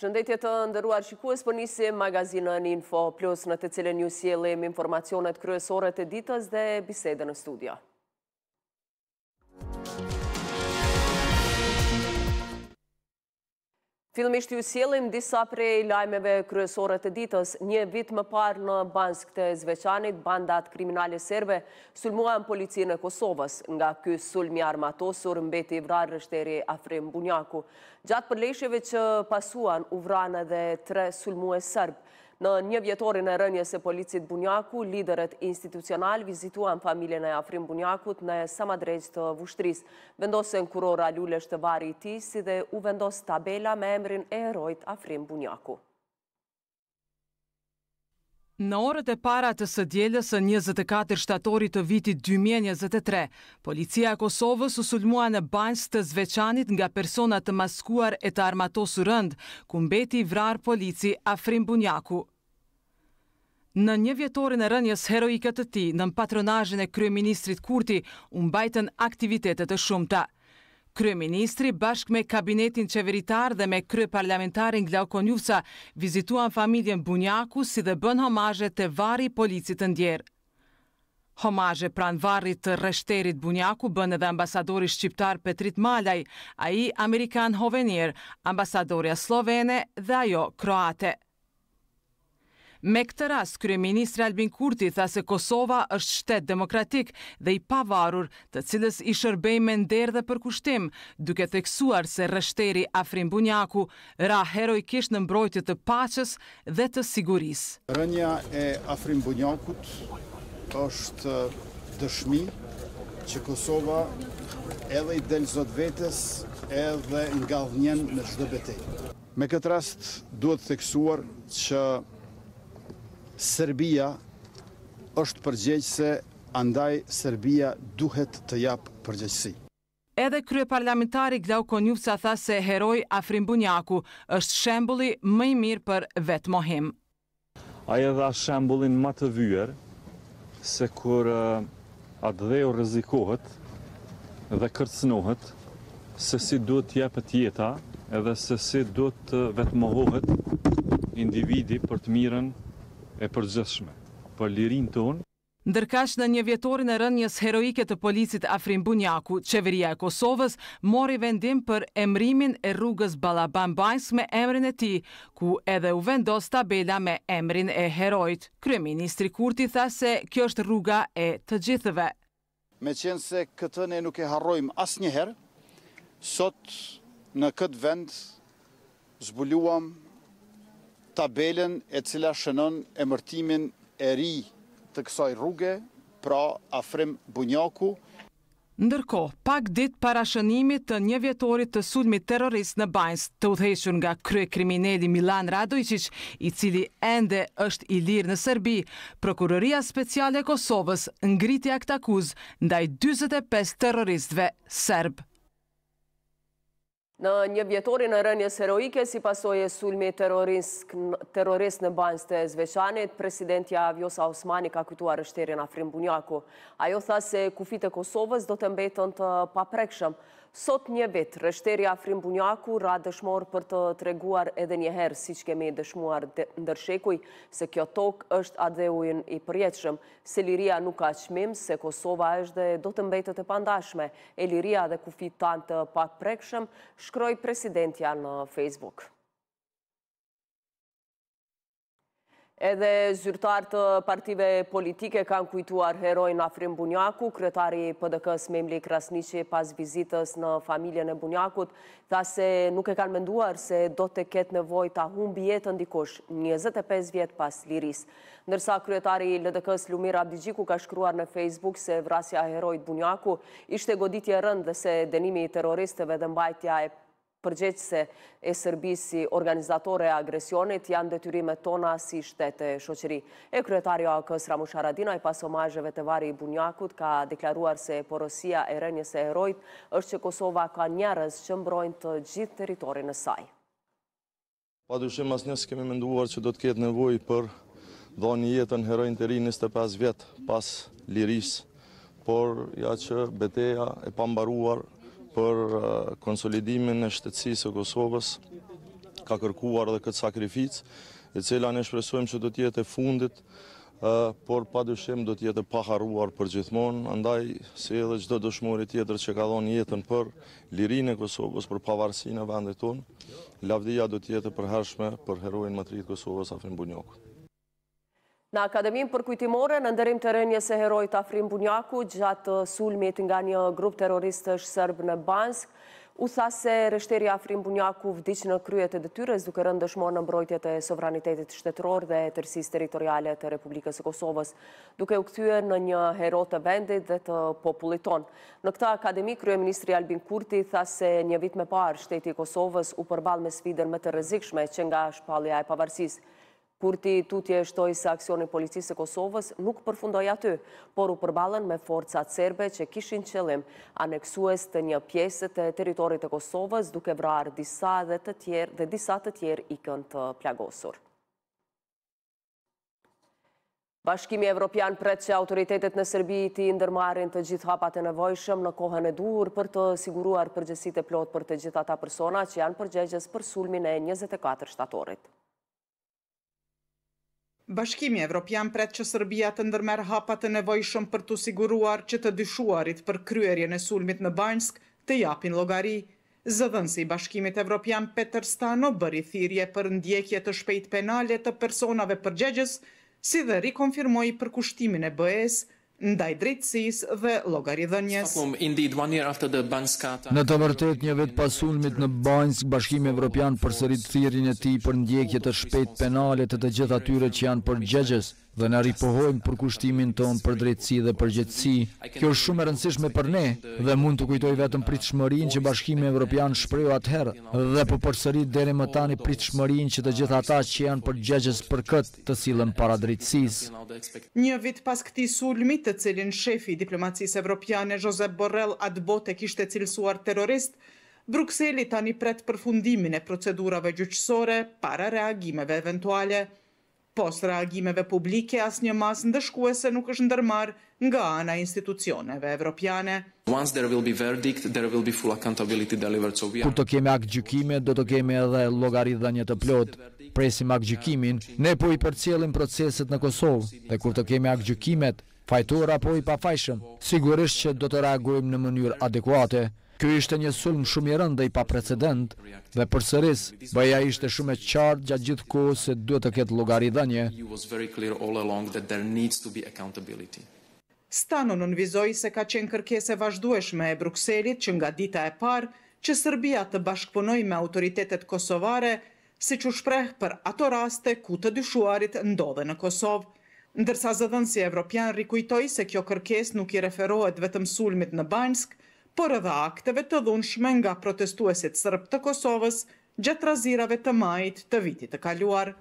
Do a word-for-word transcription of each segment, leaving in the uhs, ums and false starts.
Përshëndetje të nderuar shikues, po nisim magazinën Info Plus në të cilën ju sjellim informacionet kryesore të ditës dhe bisedën në studio. Fillimisht ju sjellim disa prej lajmeve kryesore të ditës. Një vit më parë në Bansk të Zveçanit, bandat kriminale serbe sulmuan policinë e Kosovës. Nga ky sulm i armatosur mbeti i vrarë rështeri Afrim Bunjaku. Gjatë përleshjeve që pasuan, u vranë edhe tre sulmues serb. Në një vjetorin e rënjes e policit Bunjaku, liderët institucional vizituan familjen e Afrim Bunjakut në Samadrejt të Vushtris. Vendosen kurora lulesh të vari i tij, si dhe u vendos tabela me emrin e herojt Afrim Bunjaku. Në orët e para të së dielës së njëzet e katër shtatorit të vitit dy mijë e njëzet e tre, policia e Kosovës u sulmua në Bansk të Zveçanit nga persona të maskuar e të armatosur rënd, ku mbeti i vrarë polici Afrim Bunjaku. Në një vjetorin e rënjes heroike të tij, në patronazhin e kryeministrit Kurti, u mbajtën aktivitete të shumta. Kryeministri bashkë me kabinetin qeveritar dhe me kryeparlamentarin Glauko Njufca vizituan familjen Bunjaku si dhe bën homazhe te varri i policit të ndjerë. Homazhe pranë varrit të rreshterit Bunjaku bën edhe ambasadori shqiptar Petrit Malaj, ai amerikan Hovenier, ambasadorja slovene dhe ajo kroate. Me këtë rast, kryeministri Albin Kurti tha se Kosova është shtet demokratik dhe i pavarur, të cilës i shërbej me nder dhe përkushtim, duke theksuar se rreshteri Afrim Bunjaku ra heroikisht në mbrojtje të paqes dhe të sigurisë. Rënja e Afrim Bunjakut është dëshmi që Kosova edhe i del zot vetes edhe nga dhënjen në çdo betejë. Me këtë rast duhet theksuar që Serbia është përgjegjëse, andaj Serbia duhet të jap përgjegjësi. Edhe kryeparlamentari Glauko Njufca tha se heroi Afrim Bunjaku është shembulli më i mirë për vetmohim. Ai dha shembullin më të vyer se kur uh, atë dheu rrezikohet dhe kërcënohet, se si duhet jepet jeta edhe se si duhet të vetmohohet individi për të mirën e përgjithshme, për lirinë tonë. Ndërkaq në një vjetorin e rënjes heroike të policit Afrim Bunjaku, qeveria e Kosovës mori vendim për emrimin e rrugës Balaban Banjsk me emrin e tij, ku edhe u vendos tabela me emrin e herojt. Kryeministri Kurti tha se kjo është rruga e të gjithëve. Meqense se këtë ne nuk e harrojmë asnjëherë, sot në këtë vend zbuluam tabelen e cila shënon emërtimin e ri të kësaj rruge, pra Afrim Bunjaku. Ndërkohë, pak ditë para shënimit të një vjetorit të sulmit terrorist në Banjsk, të udhëhequr nga kryekriminali Milan Radojčić, i cili ende është i lirë në Serbi, Prokuroria Speciale e Kosovës ngriti akt akuzë ndaj dyzet e pesë terroristëve serb. Në një vjetorin e rënjes heroike si pasojë e sulmit terrorist në Bansk të Zveçanit, presidentja Vjosa Osmani ka kujtuar rështerin Afrim Bunjaku. Ajo tha se kufit e Kosovës do të mbetën të paprekshëm. Sot një vit, rështeri Afrim Bunjaku ra dëshmor për të treguar edhe njëherë, si që kemi dëshmuar ndërshekuj, se kjo tokë është adeujnë i përjetëshëm, se liria nuk ka qmim, se Kosova është dhe do të mbetet e pandashme, e liria dhe kufit tanë të paprekshëm, shkroi presidentja në Facebook. Edhe zyrtar të partive politike kanë kujtuar herojin Afrim Bunjaku. Kryetari P D K-s Memli Krasniqi pas vizitës në familjen e Bunjakut tha se nuk e kanë menduar se do të ketë nevojë ta humbi jetën dikush njëzet e pesë vjet pas lirisë. Ndërsa kryetari L D K-s Lumir Abdigjiku ka shkruar në Facebook se vrasja e herojit Bunjaku ishte goditje e rëndë dhe se dënimi i terroristëve dhe mbajtja e përgjegjëse e Serbisë si organizatore e agresionit janë detyrimet tona si shtete shoqëri. E kryetari A K-s Ramush Haradinaj pas omazheve të vari i Bunjakut ka deklaruar se porosia e rënjes e herojit është që Kosova ka njerëz që mbrojnë të gjithë territorin e saj. Padyshim asnjë s'kemi menduar që do të ketë nevojë për dhënë jetën herojin të ri njëzet e pesë vjet pas lirisë, por ja që betejë e pambaruar për konsolidimin e shtetësisë së Kosovës ka kërkuar edhe këtë sakrificë, e cila ne shpresojmë që do të jetë e fundit, por padyshim do të jetë pa harruar për gjithmonë, andaj si edhe çdo dëshmori tjetër që ka dhënë jetën për lirinë e Kosovës, për pavarësinë e vendit tonë, lavdia do të jetë e përhershme për heroin më të ri të Kosovës, Afrim Bunjaku. Në Akademinë përkujtimore, në ndërim të rënjes së heroit Afrim Bunjaku, gjatë sulmit nga një grup terroristësh serb në Bansk, u tha se rështeri Afrim Bunjaku vdiq në kryet e detyrës duke rënë dëshmor në mbrojtjet e sovranitetit shtetëror dhe tërësisë territoriale të Republikës së Kosovës, duke u kthyer në një hero të vendit dhe të popullit tonë. Në këtë akademi, kryeministri Albin Kurti tha se një vit më parë shteti i Kosovës u përball me sfidën më të rrezikshme që nga shpallja e pavarësisë. Kurti tutje shtoi se aksioni policisë së Kosovës nuk përfundoi aty, por u përballën me forcat serbe që kishin qëllim aneksues të një pjesë të territorit të Kosovës, duke vrarë disa dhe të tjerë dhe disa të tjerë ikën të plagosur. Bashkimi Evropian pret që autoritetet në Serbi të ndërmarrin të gjithë hapat e nevojshëm në kohën e duhur për të siguruar përgjegjësitë e plot për të gjithë ata persona që janë përgjegjës për sulmin e njëzet e katër shtatorit. Bashkimi Evropian pret që Serbia të ndërmerr hapat e nevojshëm për të siguruar që të dyshuarit për kryerjen e sulmit në Bansk të japin llogari. Zëdhënësi i Bashkimit Evropian Peter Stano bëri thirrje për ndjekje të shpejtë penale të personave përgjegjës, si dhe rikonfirmoi përkushtimin e B E-s ndaj drejtësisë dhe llogaridhënies. Në të vërtetë, një vit pas sulmit në Bansk, Bashkimi Evropian përsërit thirrjen e tij për ndjekje të shpejtë penale të të gjithë atyre që janë përgjegjës dhe na ripohojmë përkushtimin ton për drejtësi dhe përgjegjësi. Kjo është shumë e rëndësishme për ne dhe mund të kujtoj vetëm pritshmërinë që Bashkimi Evropian shprehu atëherë dhe po përsërit deri më tani pritshmërinë që të gjithë ata që janë përgjegjës për këtë të sillen para drejtësisë. Një vit pas këtij sulmi, të cilin shefi i diplomacisë evropiane Josep Borrell atë botë kishte cilësuar terrorist, Brukseli tani pret përfundimin e procedurave gjyqësore para reagimeve eventuale. Post reagimeve publike, asnjë masë ndëshkuese nuk është ndërmarr nga ana e institucioneve evropiane. Kur të kemi akt gjykime, do të kemi edhe llogaridhënie të plotë. Presim akt gjykimin, ne po i përcjellim proceset në Kosovë dhe kur të kemi akt gjykimet, fajtor apo i pafajshëm, sigurisht që do të reagojmë në mënyrë adekuate. Ky ishte një sulm shumë i rëndë dhe i paprecedent dhe përsëris BE-ja ishte shumë e qartë gjatë gjithë kohës se duhet të ketë llogaridhënie. Stano nënvizoi se ka qenë kërkesë e vazhdueshme e Brukselit që nga dita e parë që Serbia të bashkëpunojë me autoritetet kosovare, siç u shpreh për ato raste ku të dyshuarit ndodhen në Kosovë. Ndërsa zëdhënësi evropian rikujtoi se kjo kërkesë nuk i referohet vetëm sulmit në Bansk, por edhe akteve të dhunshme nga protestuesit serb të Kosovës gjatë razirave të majit të vitit të kaluar.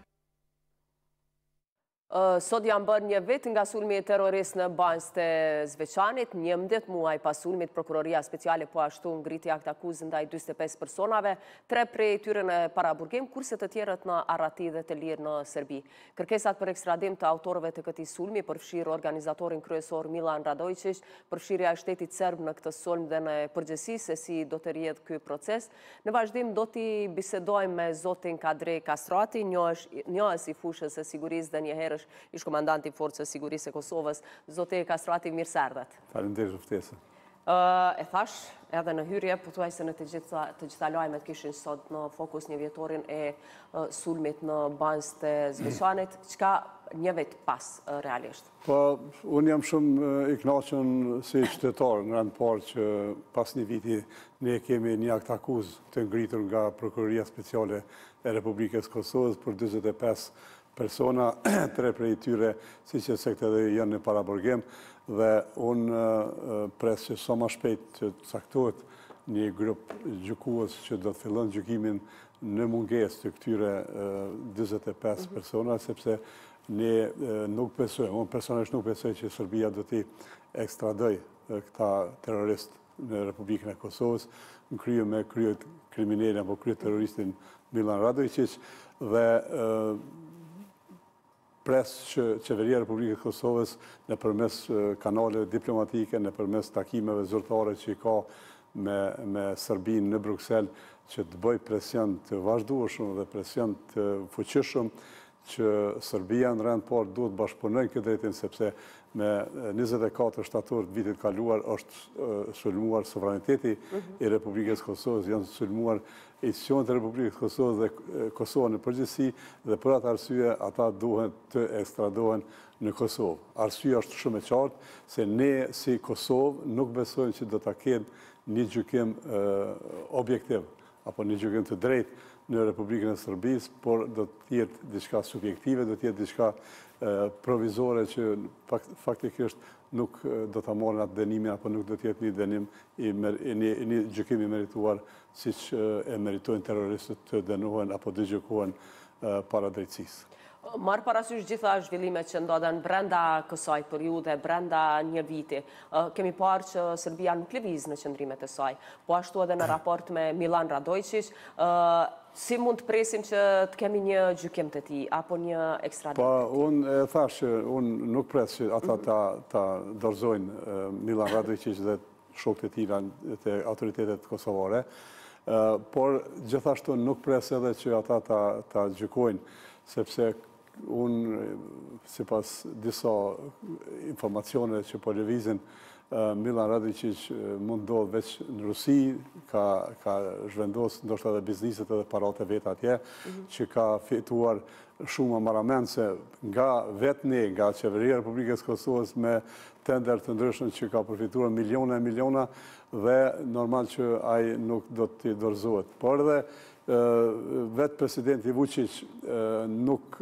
Sot janë bërë një vit nga sulmi i terrorist në Bansk të Zveçanit, njëmbëdhjetë muaj pas sulmit, prokuroria speciale po ashtu ngriti akt akuzë ndaj dyzet e pesë personave, tre prej tyre në paraburgim, kurse të tjerët në arrati dhe të lirë në Serbi. Kërkesat për ekstradim të autorëve të këtij sulmi përfshirë organizatorin kryesor Milan Radojčić, përfshirja e shtetit serb në këtë sulm dhe në përgjithësi se si do të rrihet ky proces. Në vazhdim do t'i bisedojmë me zotin Kadrej Kastrati, njohës i fushës së sigurisë dhe një herë ish komandanti i Forcës së Sigurisë së Kosovës. Zoti Kastrati, mirë se erdhët. Faleminderit për ftesën. E thash edhe në hyrje, pothuajse në të gjitha të gjitha lajmet kishin sot në fokus një vjetorin e sulmit në Bansk të Zveçanit, çka një vit pas realisht. Po, unë jam shumë i kënaqur si qytetar në rand parë që pas një viti ne kemi një akt akuzë të ngritur nga Prokuroria Speciale e Republikës Kosovës për dyzet e pesë persona, tre prej tyre, si që se këtë dhe janë në paraburgim, dhe unë pres që sa më shpejt që të caktohet një grup gjykues që do të fillon gjykimin në mungesë të këtyre dyzet e pesë persona, sepse ne nuk besojmë, unë personalisht nuk besoj që Serbia do t'i ekstradoj këta terrorist në Republikën e Kosovës, në krye me kryet kriminele apo kryet terroristin Milan Radojčić, dhe pres që qeveria e Republikës Kosovës në përmes kanale diplomatike, në përmes takimeve zyrtare që i ka me Serbinë në Bruxelles që të bëj presion të vazhdueshëm dhe presion të fuqishëm që Serbia në rend parë duhet bashkëpunojnë këtë drejtim, sepse me njëzet e katër shtator të vitit kaluar është sulmuar sovraniteti i Republikës Kosovës, janë sulmuar institucionet e Republikës Kosovës dhe Kosova në përgjithësi, dhe për atë arsye ata duhen të ekstradohen në Kosovë. Arsyeja është shumë e qartë se ne si Kosovë nuk besojmë që do ta kenë një gjykim objektiv apo një gjykim të drejtë në Republikën e Serbisë, por do të jetë diçka subjektive, do të jetë diçka provizore që faktikisht nuk do ta marrin atë dënimin apo nuk do të jetë një dënim i një gjykim i merituar siç e meritojnë terroristët të dënohen apo të gjykohen para drejtësisë. Marë parasysh gjitha zhvillimet që ndodhen brenda kësaj periude, brenda një viti. Kemi parë që Serbia nuk lëviz në qëndrimet e saj, po ashtu edhe në raport me Milan Radojičić, si mund të presim që të kemi një gjykim të tij, apo një ekstraditim? Po, unë e thash që unë nuk pres që ata ta dorëzojnë Milan Radojičić dhe shokët e tij të autoritetet kosovare, por gjithashtu nuk pres edhe që ata ta gjykojnë, sepse unë, si pas disa informacione që po lëvizin, Milan Radojičić mund ndodh veç në Rusi, ka zhvendos ndoshta edhe bizniset edhe parat e vet atje, që ka fituar shumë maramense nga vetë ne, nga qeveria e Republikës Kosovës me tender të ndryshëm që ka përfituar miliona e miliona dhe normal që ai nuk do të dorëzohet. Por edhe vetë presidenti Vučić nuk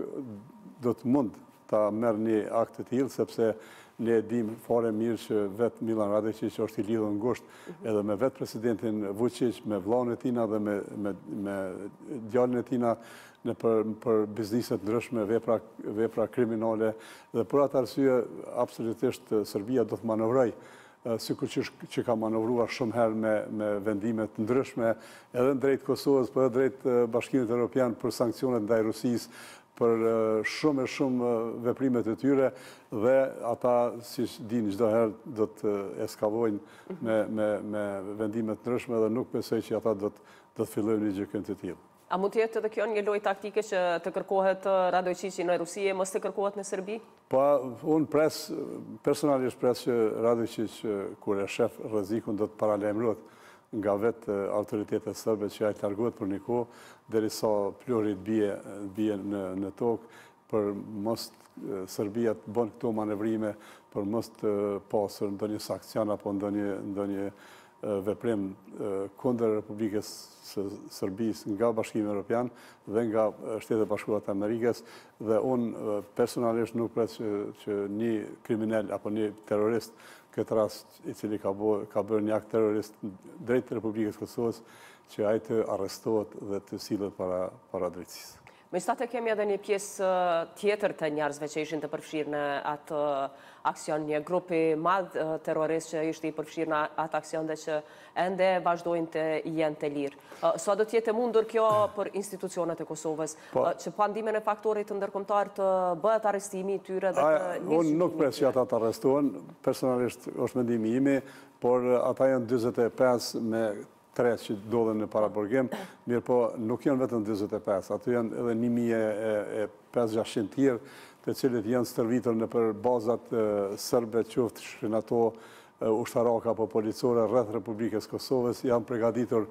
do të mund ta merr një akt të tillë, sepse ne e dim fare mirë që vetë Milan Radojičić është i lidhur ngushtë edhe me vetë presidentin Vučić, me vllahun e tina dhe me djalin e tina në për bizniset ndryshme, vepra kriminale, dhe për atë arsye absolutisht Serbia do të manovrojë sikur që ka manovruar shumë herë me vendimet ndryshme, edhe në drejt Kosovës, për edhe drejt Bashkimit Evropian për sankcionet ndaj Rusisë, për shumë e shumë veprimet e tyre, dhe ata, si dinë çdo herë, do të eskavojnë me vendimet ndryshme dhe nuk besoj që ata do të fillojnë një gjykim të tillë. A mund të jetë edhe kjo një lojë taktike që të kërkohet Radojičić në Rusi e mos të kërkohet në Serbi? Po, unë pres, personalisht pres që Radojičić, kur e shef rrezikun, do të paralajmërohet nga vetë autoritetet serbe që ai largohet për një kohë, derisa plurit bie në tokë, për mos Serbia të bën këto manevrime, për mos të pasur ndonjë sankcion apo ndonjë veprim kundër Republikës së Serbisë nga Bashkimi Evropian dhe nga Shtetet e Bashkuara të Amerikës, dhe unë personalisht nuk pres që një kriminal apo një terrorist, këtë rast i cili ka bërë një akt terrorist drejt Republikës Kosovës, që ai të arrestohet dhe të sillet para drejtësisë. Megjithatë kemi edhe një pjesë tjetër të njerëzve që ishin të përfshirë në atë aksion, një grup i madh terrorist që ishte i përfshirë në atë aksion dhe që ende vazhdojnë të jenë të lirë. Sa do të jetë e mundur kjo për institucionet e Kosovës, që pa ndikimin e faktorit të ndërkombëtar të bëhet arrestimi i tyre dhe të nisë? Unë nuk pres që ata të arrestohen, personalisht është mendimi imi, por ata janë dyzet e pesë me tre që ndodhen në paraburgim, mirë po nuk janë vetëm dyzet e pesë, aty janë edhe një mijë e pesëqind tjerë, të cilët janë stërvitur në për bazat serbe, qoftë shën ato ushtarake apo policore rreth Republikës Kosovës, janë përgatitur,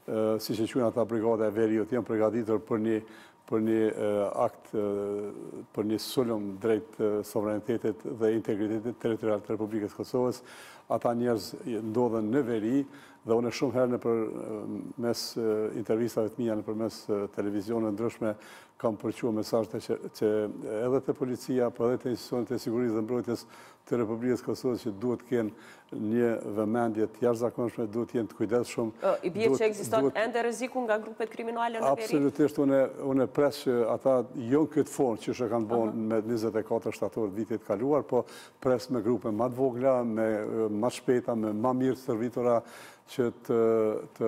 si që quajnë ata brigada e veriut, janë përgatitur për një për një akt, për një sulm drejt sovranitetit dhe integritetit territorial të Republikës Kosovës. Ata njerëz ndodhen në veri, dhe unë shumë herë në për mes intervistave të mija, në për mes televizionet ndryshme, kam përquar mesazhe që edhe të policia, por edhe të institucionet e sigurisë dhe mbrojtjes të Republikës Kosovës që duhet kenë një vëmendje të jashtëzakonshme, duhet jenë të kujdesshëm. I bie që ekziston ende rreziku nga grupet kriminale në veri? Absolutisht, unë pres që ata jo në këtë formë që shë kanë bën me njëzet e katër shtator vitit kaluar, po pres me grupe më të vogla, me më shpejta, me më mirë të servitora, që të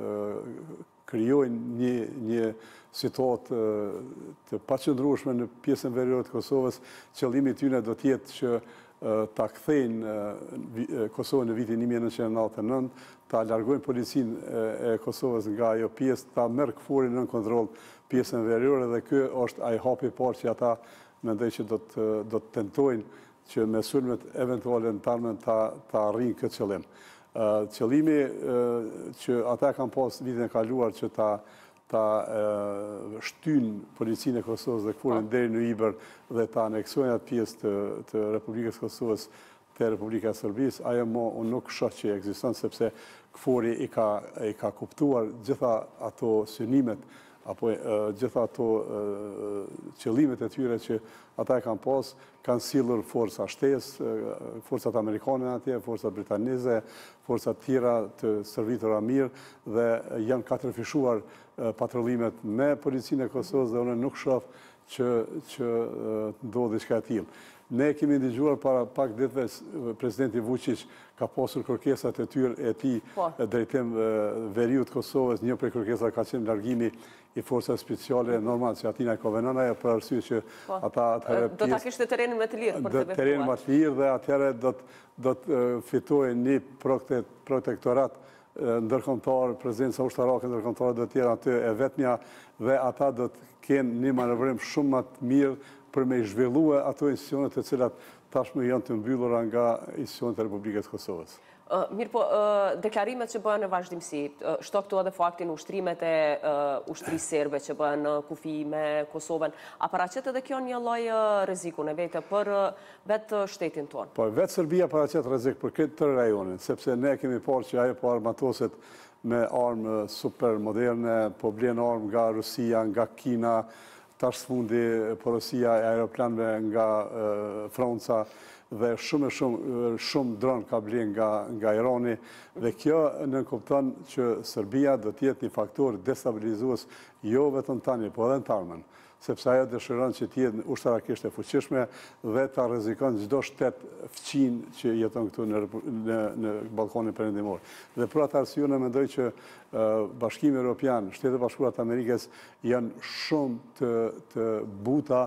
krijojnë një situatë të paqëndrueshme në pjesën veriore të Kosovës. Qëllimi i tyre do të jetë që ta kthejnë Kosovën në vitin një mijë e nëntëqind e nëntëdhjetë e nëntë, ta largojnë policinë e Kosovës nga ajo pjesë, ta merr KFOR-in nën kontroll pjesën veriore, dhe ky është ai hapi i parë që ata mendoj që do të do të tentojnë që me sulmet eventuale në tarmen ta ta arrijnë këtë qëllim. Qëllimi që ata kanë pas vitin e kaluar që ta ta shtyn policinë e Kosovës dhe KFOR-in deri në Iber dhe ta aneksojnë atë pjesë të, të Republikës Kosovës te Republika e Serbisë, ajo mo unë nuk shoh që ekziston, sepse KFOR-i i ka, i ka kuptuar gjitha ato synimet apo gjitha ato qëllimet e tyre që ata e kanë pas, kanë sillur forca shtesë, forcat amerikane atje, forcat britaneze, forcat tjera të servitura mirë, dhe janë katërfishuar patrullimet me policinë e Kosovës, dhe unë nuk shoh që që ndodhi diçka e tillë. Ne kemi ndëgjuar para pak ditëve presidenti Vučić ka pasur kërkesat e tyre e tij drejtim veriut Kosovës, një prej kërkesave ka qenë largimi i forcave speciale, normal që atina e konvenona, për arsye që ata atëherë do ta kishte terrenin më të lirë për të vepruar. Terrenin më të lirë, dhe atëherë do të do të fitojë një protektorat ndërkombëtar, prezenca ushtarake ndërkombëtare do të jetë aty e vetmja, dhe ata do të kenë një manevrim shumë më të mirë për me zhvillue ato institucionet e cilat tashmë janë të mbyllura nga institucionet e Republikës Kosovës. Mirë po, deklarimet që bëhen në vazhdimsi, shto këtu edhe faktin ushtrimet e ushtrisë serbe që bëhen në kufi me Kosovën, a paraqet edhe kjo një lloj rreziku në vete për vetë shtetin tonë? Po, vetë Serbia paraqet rrezik për këtë të rajonin, sepse ne kemi parë që ajo po armatoset me armë super moderne, po blen armë nga Rusia, nga Kina, tash fundi porosia e aeroplanëve nga Franca, dhe shumë shumë shumë dron ka blen nga nga Irani, dhe kjo nënkupton që Serbia do të jetë një faktor destabilizues jo vetëm tani, po edhe në tarmen, sepse ajo dëshiron që të jetë ushtarakisht e fuqishme dhe ta rrezikon çdo shtet fqin që jeton këtu në në në Ballkanin Perëndimor. Dhe për atë arsye unë mendoj që Bashkimi Evropian, Shtetet e Bashkuara të Amerikës janë shumë të të buta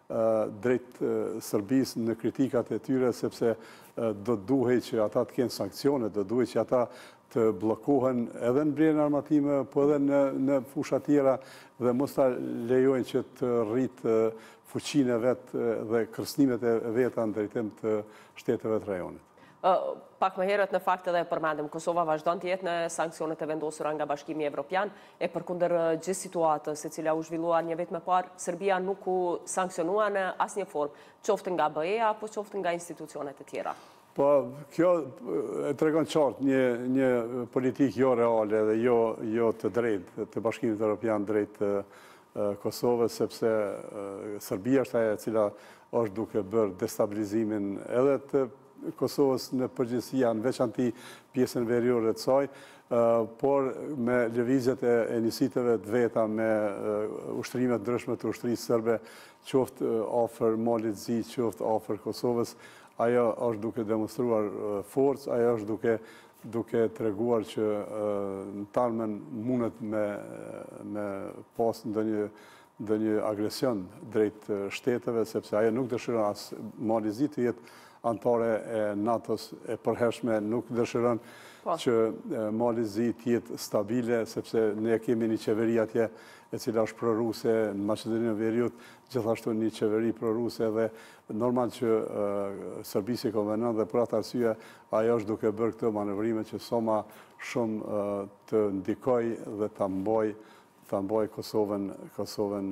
drejt Serbisë në kritikat e tyre, sepse do duhej që ata të kenë sanksione, do duhej që ata të blokohen edhe në brenda armatime, po edhe në në fusha tjera, dhe mos ta lejojnë që të rritë fuqinë e vet dhe kërcënimet e veta në drejtim të shteteve të rajonit. Pak më herët në fakt edhe përmendim, Kosova vazhdon të jetë në sanksionet e vendosura nga Bashkimi Evropian, e përkundër gjithë situatës e cila u zhvillua një vit më parë, Serbia nuk u sankcionua në asnjë formë, qoftë nga B E-a apo qoftë nga institucionet e tjera. Po, kjo e tregon qartë një një politikë jo reale dhe jo jo të drejtë të Bashkimit Evropian drejt Kosovës, sepse Serbia është ajo e cila është duke bërë destabilizimin edhe të Kosovës në përgjithësi, në veçanti pjesën veriore të saj, por me lëvizjet e njësiteve të veta, me ushtrimet ndryshme të ushtrisë serbe, qoftë afër Malit Zi, qoftë afër Kosovës, ajo është duke demonstruar forcë, ajo është duke duke treguar që në tarmen mundet me me pas ndonjë ndonjë agresion drejt shteteve, sepse ajo nuk dëshiron as Mali Zi të jetë antare e NATO-s e përhershme, nuk dëshiron që Mali Zi të jetë stabile, sepse ne kemi një qeveri atje e cila është proruse në Maqedoninë e Veriut, gjithashtu një qeveri proruse, dhe normal që Serbisë i konvenon, dhe për atë arsye ajo është duke bërë këto manevrime që sa më shumë të ndikoj dhe ta mboj ta mboj Kosovën Kosovën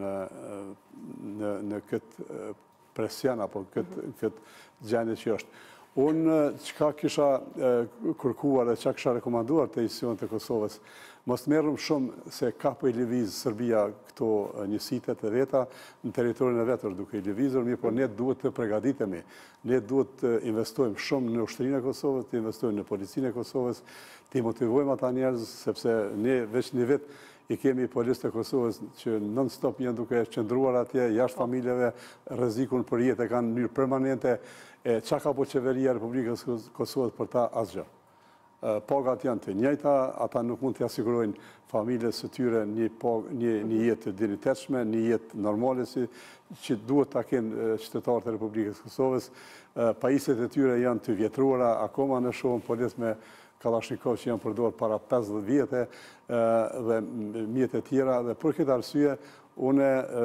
në në këtë presion apo këtë këtë gjendje që është. Unë çka kisha kërkuar dhe çka kisha rekomanduar te institucionet e Kosovës, mos merrem shumë se ka po i lëviz Serbia këto njësitet e veta në territorin e vetër duke i lëvizur, mirë, por ne duhet të përgatitemi. Ne duhet të investojmë shumë në ushtrinë e Kosovës, të investojmë në policinë e Kosovës, të motivojmë ata njerëz, sepse ne veç një vit i kemi policë të Kosovës që non-stop janë duke qëndruar atje, jashtë familjeve, rrezikun për jetë e kanë në mënyrë permanente. E qa ka po qeveria e Republikës Kosovës për ta asgjë? pagat janë të njëjta, ata nuk mund të asigurojnë familjes së tyre një, një, një jetë të dinitetshme, një jetë normale si që duhet ta kenë qytetarët e Republikës Kosovës. Pajisjet e tyre janë të vjetruara, akoma në shohim policë me Kalashnikov që janë përdorur para pesëdhjetë vjetë dhe mjet e tjera, dhe për këtë arsye une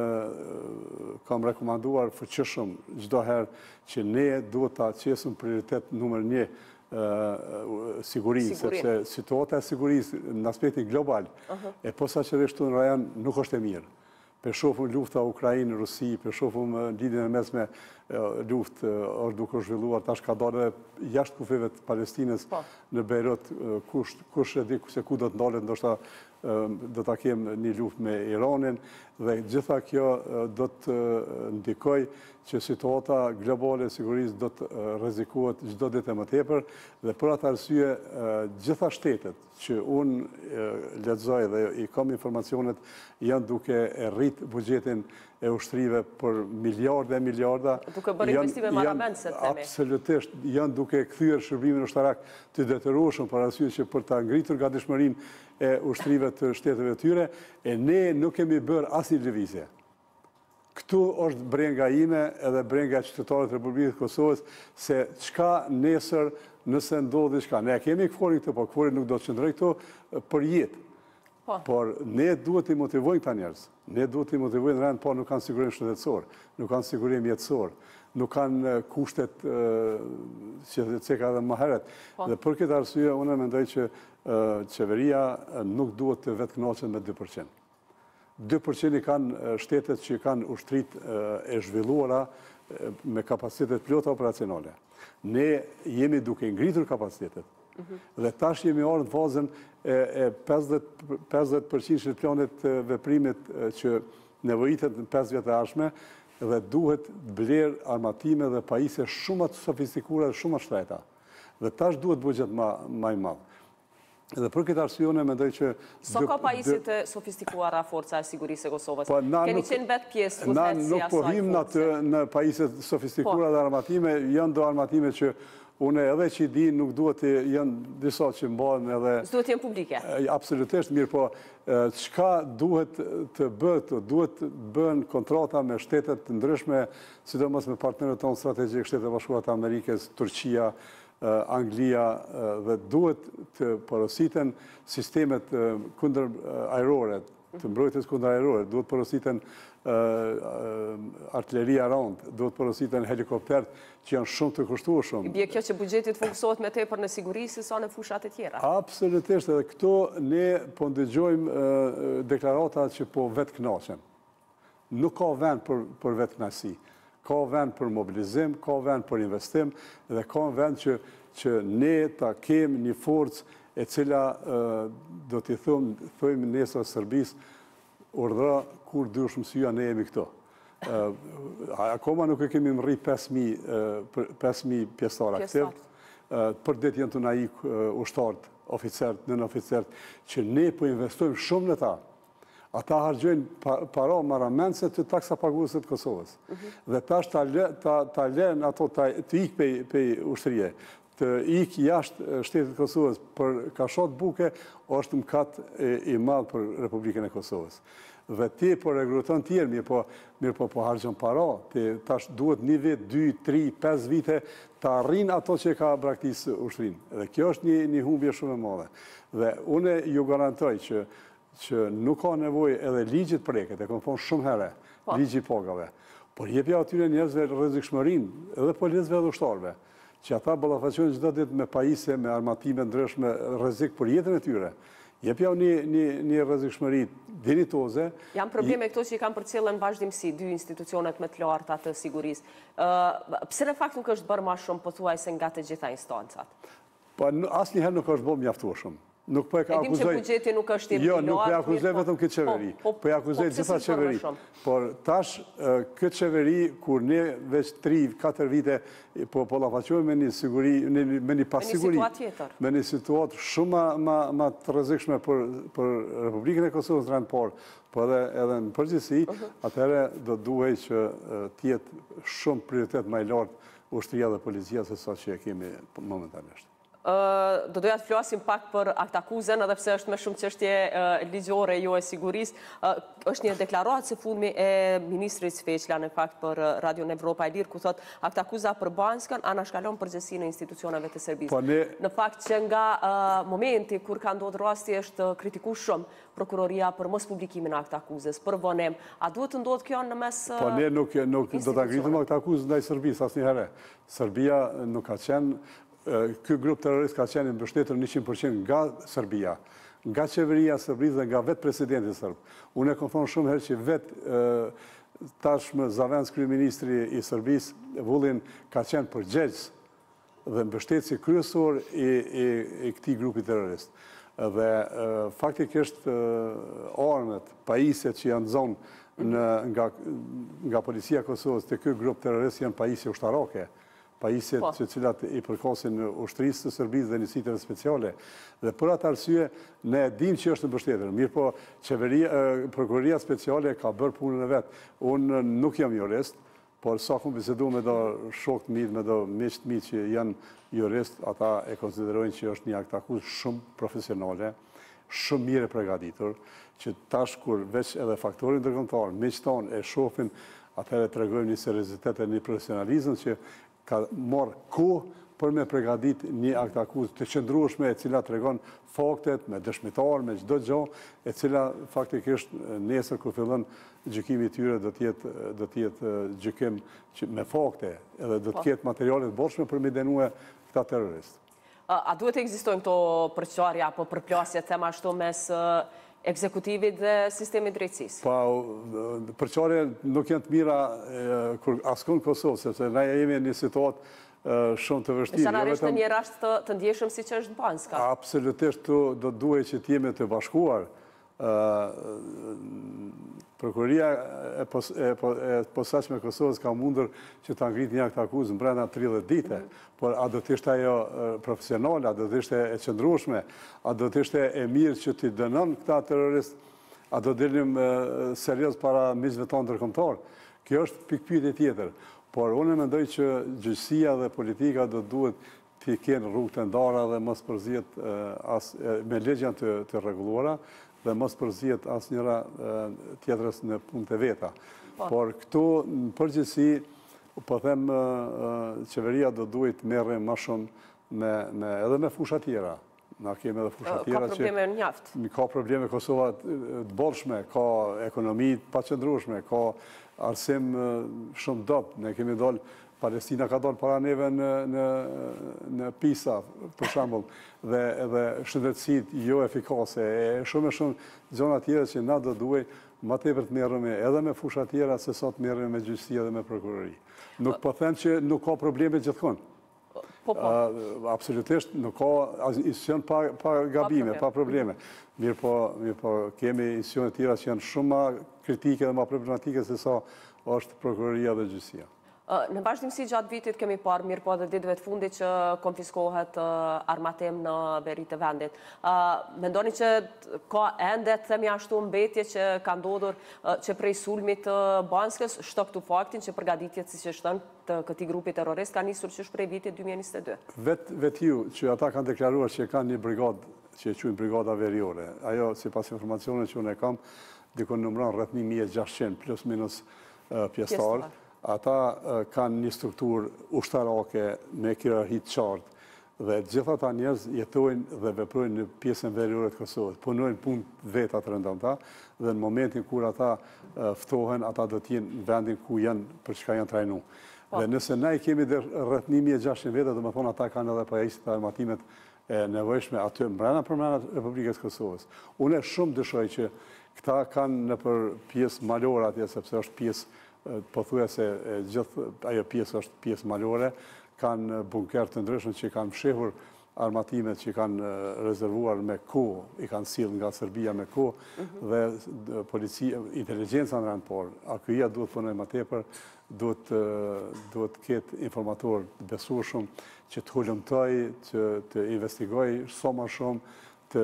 kam rekomanduar fuqishëm çdo herë që ne duhet ta qesim prioritet numër një sigurisë, sepse situata e sigurisë në aspektin global e posaçërisht në rajon nuk është e mirë. Për shofëm lufta Ukrainë-Rusi, për shofëm lidhjen e mesme luftë është duke zhvilluar, tash ka dalë jashtë kufeve të Palestinës në Beirut, kush e di se ku do të ndalet, ndoshta do ta kemë një luftë me Iranin, dhe gjitha kjo do të ndikoj që situata globale e sigurisë do të rrezikohet çdo ditë më tepër, dhe për atë arsye gjitha shtetet që unë lexoj dhe i kam informacionet janë duke e rrit buxhetin e ushtrive për miliarda e miliarda. Duke bërë investime marramendse, themi. Absolutisht, janë duke kthyer shërbimin ushtarak të detyrueshëm për arsye që për ta ngritur gatishmërinë e ushtrive të shteteve të tyre, e ne nuk kemi bërë asnjë lëvizje. Këtu është brenga ime edhe brenga e qytetarëve të Republikës Kosovës, se çka nesër nëse ndodh diçka. Ne kemi këforin këtë, po këforin nuk do të qëndroj këtu për jetë. Por ne duhet të motivojmë këta njerëz. Ne duhet të motivojmë rend, po nuk kanë sigurim shëndetësor, nuk kanë sigurim jetësor, nuk kanë kushtet që ceka edhe më herët. Dhe për këtë arsye unë mendoj që qeveria nuk duhet të vetkënaqet me dy përqind. dy përqind i kanë shtetet që kanë ushtrit e zhvilluara me kapacitetet plota operacionale. Ne jemi duke ngritur kapacitetet. Dhe tash jemi orë në fazën e pesëdhjetë përqind shërplanit veprimit që nevojitet në pesë vjetë e ardhshme, dhe duhet bler armatime dhe pajisje shumë të sofistikuara dhe shumë të shtrejta. Dhe tash duhet buxhet më i madh. Dhe për këtë arsye unë mendoj që sa ka pajisjet e sofistikuara forca e sigurisë e Kosovës? Keni qenë vetë pjesë na nuk po hym në pajisjet sofistikuara dhe armatime, janë do armatime që unë edhe që i di nuk duhet të janë disa që mbahen edhe... Së duhet të jenë publike? Absolutisht, mirë po, çka duhet të bëhet, duhet të bëhen kontrata me shtetet të ndryshme, sidomos me partnerët tonë strategjik, Shtetet e Bashkuara të Amerikës, Turqia, Anglia, dhe duhet të porositen sistemet kundër ajrore, të mbrojtjes kundër ajrore, duhet porositen artilleria rond, duhet porositen helikoptert që janë shumë të kushtueshëm. Bie kjo që buxheti të fokusohet me tepër në siguri se sa në fushat e tjera. Absolutisht, edhe këto ne po ndëgjojmë deklarata që po vetë kënaqen. Nuk ka vend për, për vetë kënaqësi. Ka vend për mobilizim, ka vend për investim, dhe ka vend që, që ne ta kemi një forcë e cila do t'i thëmë, thëmë nesër Serbisë, urdhra kur dyshmë syja ne jemi këto. Akoma nuk e kemi mri pesë mijë pjesëtar aktiv, për det janë të na ik ushtarët, oficerët, nën oficerët, që ne po investojmë shumë në ta. Ata hargjojnë para marramendse të taksa paguesve të Kosovës. Dhe tash ta lënë ato të ikë pej ushtrie, të ikë jashtë shtetit të Kosovës për kashat buke, është mkat i madh për Republikën e Kosovës. Dhe ti po regruton tjerë, mirë po, mirë po po hargjon para, ti tash duhet një vit, dy, tri, pesë vite të arrin ato që ka braktisë ushtrin. Dhe kjo është një, një humbje shumë e madhe. Dhe une ju garantoj që që nuk ka nevojë edhe ligjit preket, e kom thonë shumë herë, ligji pagave. Por jepja atyre njerëzve rrezikshmërinë, edhe policëve dhe ushtarëve, që ata ballafaqojnë çdo ditë me pajisje, me armatime ndryshme, rrezik për jetën e tyre. Jepja një, një, një rrezikshmëri dinitoze. Janë probleme këto që i kanë përcjellën vazhdimsi dy institucionet më të larta të sigurisë. Uh, pse në fakt nuk është bërë më shumë pothuajse nga të gjitha instancat? Po asnjëherë nuk është bërë mjaftueshëm. Nuk po e ka akuzoj... E dim që buxheti nuk është i Jo, nuk po e akuzoj vetëm këtë qeveri. Po e akuzoj gjitha qeveri. Por tash, këtë qeveri, kur ne veç tri katër vite po ballafaqohemi me një siguri, me një pasiguri, me një situatë shumë më të rrezikshme për Republikën e Kosovës rend parë, po edhe në përgjithësi, atëherë do duhej që të jetë shumë prioritet më i lartë ushtria dhe policia se sa që e kemi momentanisht. Do doja të flasim pak për akt akuzën, edhe pse është me shumë çështje ligjore, jo e sigurisë. Është një deklaratë së fundmi e ministrit Sveçla në fakt për Radion Evropa e Lirë, ku thot akt akuza për Banskën anashkalon përgjegjësinë e institucioneve të Serbisë. Në fakt që nga momenti kur ka ndodhur rasti është kritikuar shumë prokuroria për mos publikimin e akt akuzës, për vonim. A duhet të ndodhë kjo në mes Po ne nuk nuk do ta ngritim akt akuzën ndaj Serbisë asnjëherë. Serbia nuk ka qenë Ky grup terrorist ka qenë mbështetur njëqind përqind nga Serbia, nga qeveria e Serbisë dhe nga vetë presidenti serb. Unë e kam thonë shumë herë që vetë tashmë Zavens, kryeministri i Serbisë, Vullin, ka qenë përgjegjës dhe mbështetësi kryesor i këtij grupi terrorist. Dhe faktikisht armët, pajisjet që janë zonë nga policia e Kosovës të ky grup terrorist janë pajisje ushtarake. Pajisjet që cilat i përkosin ushtrisë të Serbisë dhe njësiteve speciale. Dhe për atë arsye, ne dim që është në mbështetër. Mirë po, prokuroria speciale ka bërë punën e vetë. Unë nuk jam jurist, por sa kom bisedu me do shokët mi, me do miqt mi që janë jurist, ata e konsiderojnë që është një akt akuzë shumë profesionale, shumë mire pregaditur, që tash kur veç edhe faktorin ndërkombëtar, miqt tonë e shohin, atëherë tregojmë një seriozitet e një profesionalizëm që ka marrë kohë për me pregadit një akt akuzë të qëndrueshme e cila tregon faktet me dëshmitar, me çdo gjë, e cila faktikisht nesër kur fillon gjykimi i tyre do të jetë do të jetë gjykim me fakte, edhe do të ketë materiale të borshme për me denue këta terroristë. A duhet të ekzistojnë këto përçarje apo përplasje them ashtu mes ekzekutivit dhe sistemi drejtësisë? Pa, përçarje nuk janë të mira askund Kosovë, sepse na jemi në një situatë shumë të vështirë. Veçanërisht në një rast të ndjeshëm siç është Banska. Absolutisht do duhet që të jemi të bashkuar. Prokuroria e posaçme e Kosovës ka mundur që ta ngritë një akt akuzë brenda tridhjetë dite, por a do të ishte ajo profesionale, a do të ishte e qëndrueshme, a do të ishte e mirë që t'i dënon këta terroristë, a do dilnim serioz para miqve tonë ndërkombëtar? Kjo është pikpyetje tjetër, por unë mendoj që gjyqësia dhe politika do duhet të kenë rrugë të ndara dhe mos përzihet me ligje të rregulluara, dhe mos përzihet asnjëra tjetrës në punë të veta. Por këtu, në përgjithësi, po them, qeveria do duhet merre më shumë edhe me fusha tjera. Na kemi edhe fusha tjera që... Ka probleme në njaft? Ka probleme Kosova të bollshme, ka ekonomi të paqëndrueshme, ka arsim shumë dobët. Ne kemi dalë Palestina ka dalë para neve në Pisa, për shembull, dhe shëndetësit jo efikase, e shumë e shumë gjona tjera që na do duhet ma tepër të merremi edhe me fusha tjera se sa të merremi me gjyqësi edhe me prokurori. Nuk po them që nuk ka probleme gjithmonë. Po, po. Absolutisht nuk ka institucion pa gabime, pa probleme. Mirë po kemi institucione tjera që janë shumë ma kritike dhe ma problematike se sa është prokuroria dhe gjyqësia. Në vazhdimsi gjatë vitit kemi parë mirë po dhe ditëve të fundit që konfiskohet armatim në veri të vendit. Mendoni që ka ende të themi ashtu mbetje që ka ndodhur që prej sulmit të Banskës, shto këtu faktin që përgatitjet si që shtën të këtij grupi terrorist ka nisur që shprej vitit dy mijë e njëzet e dy. Vetë ju që ata kanë deklaruar që kanë një brigadë që e quajnë brigada veriore. Ajo, sipas informacioneve që unë e kam, dikon numëron rreth një mijë e gjashtëqind plus minus pjesëtar. Ata kanë një strukturë ushtarake me hierarhi të qartë dhe gjitha ata njerëz jetojnë dhe veprojnë në pjesën veriore të Kosovës. Punojnë punë veta të rëndamta dhe në momentin kur ata ftohen, ata do të jenë në vendin ku janë për çka janë trajnuar. Dhe nëse ne kemi rreth një mijë e gjashtëqind veta, do të thonë ata kanë edhe pajisjet e armatimet e nevojshme aty brenda përmbrana Republikës Kosovës. Unë shumë dëshoj që këta kanë nëpër pjesë malore atje, sepse është pjesë po thuja se gjithë ajo pjesë është pjesë malore, kanë bunker të ndryshëm që kanë fshehur armatimet që kanë rezervuar me kohë, i kanë sill nga Serbia me kohë, dhe policia, inteligjenca në rand parë, A K I-ja duhet punojë më tepër, duhet duhet ketë informator të besueshëm që të hulumtoj, që të investigoj sa më shumë,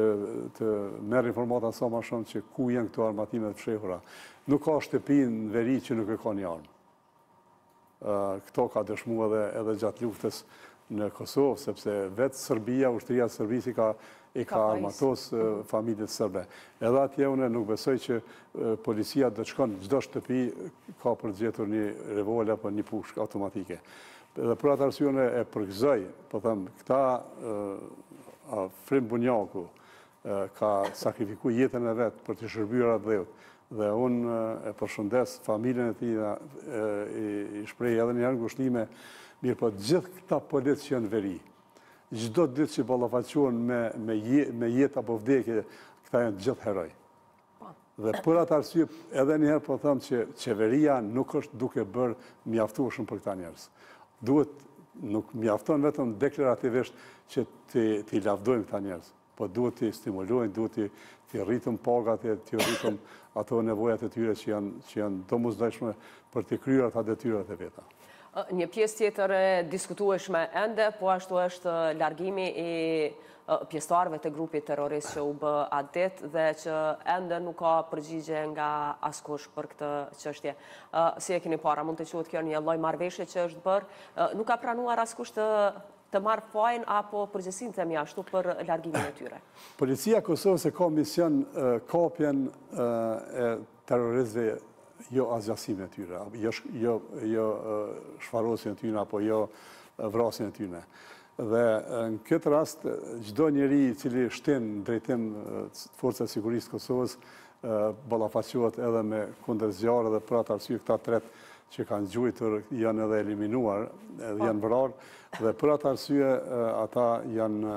të merr informata sa më shumë që ku janë këto armatime të fshehura. Nuk ka shtëpi në veri që nuk e ka një armë. Këto ka dëshmuar edhe gjatë luftës në Kosovë, sepse vetë Serbia, ushtria Serbisi ka i ka armatos familjet sërbe. Edhe atje une nuk besoj që policia do të shkon çdo shtëpi ka përgjetur një revolver apo një pushkë automatike. Dhe për atë arsye unë e përgëzoj, po them, këta Afrim Bunjaku ka sakrifikuar jetën e vet për të shërbyer atë dheut. Dhe unë e përshëndes familjen e tij, i shpreh edhe një herë ngushtime, mirë po gjithë këta politë që janë veri, çdo ditë që ballafaqohen me me jetë apo vdekje, këta janë gjithë heroj. Dhe për atë arsye edhe një herë po them që qeveria nuk është duke bërë mjaftueshëm për këta njerëz. Duhet, nuk mjafton vetëm deklarativisht që t'i lavdojmë këta njerëz, po duhet t'i stimulojmë, duhet t'i rritëm pagat, t'i rritëm ato nevojat e tyre që janë që janë domosdoshme për të kryer ata detyrat e veta. Një pjesë tjetër e diskutueshme ende, po ashtu është largimi i pjesëtarëve të grupit terrorist që u bë atë ditë dhe që ende nuk ka përgjigje nga askush për këtë çështje. Si e keni para, mund të quhet kjo një lloj marrëveshje që është bërë, nuk ka pranuar askush të të marrë fajin apo përgjegjësinë themi ashtu për largimin e tyre. Policia e Kosovës e ka mision kapjen e terroristëve, jo asgjasimin e tyre, jo jo shfarosjen e tyre apo jo vrasjen e tyre. Dhe në këtë rast, çdo njeri i cili shtin në drejtim forcat e sigurisë të Kosovës ballafaqohet edhe me kundër zjarre dhe për atë arsye këta tret që kanë gjujtur janë edhe eliminuar, edhe janë vrarë, dhe për atë arsye ata janë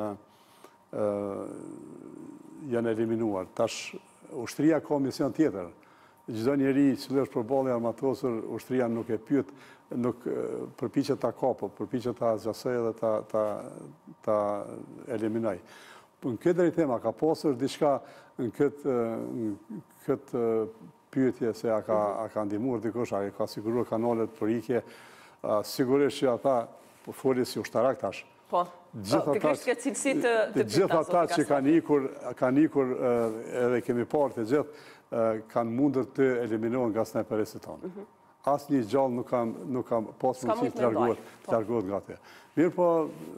janë eliminuar. Tash ushtria ka mision tjetër. Çdo njeri që është përballë armatosur, ushtria nuk e pyet, nuk përpiqet ta kapë, përpiqet ta zgjasojë dhe ta ta ta eliminoj. Në këtë drejtim ka pasur diçka në këtë këtë pyetje se a ka a ka ndihmuar dikush, a ka siguruar kanalet për ikje, sigurisht që ata po folin si ushtarak tash. Po. Gjithë ata që kanë ikur, kanë ikur edhe kemi parë të gjithë kanë mundur të eliminohen nga snajperistët tonë. Asnjë gjallë nuk kanë nuk kanë pas mundësi të largohet, të largohet nga atë. Mirë po,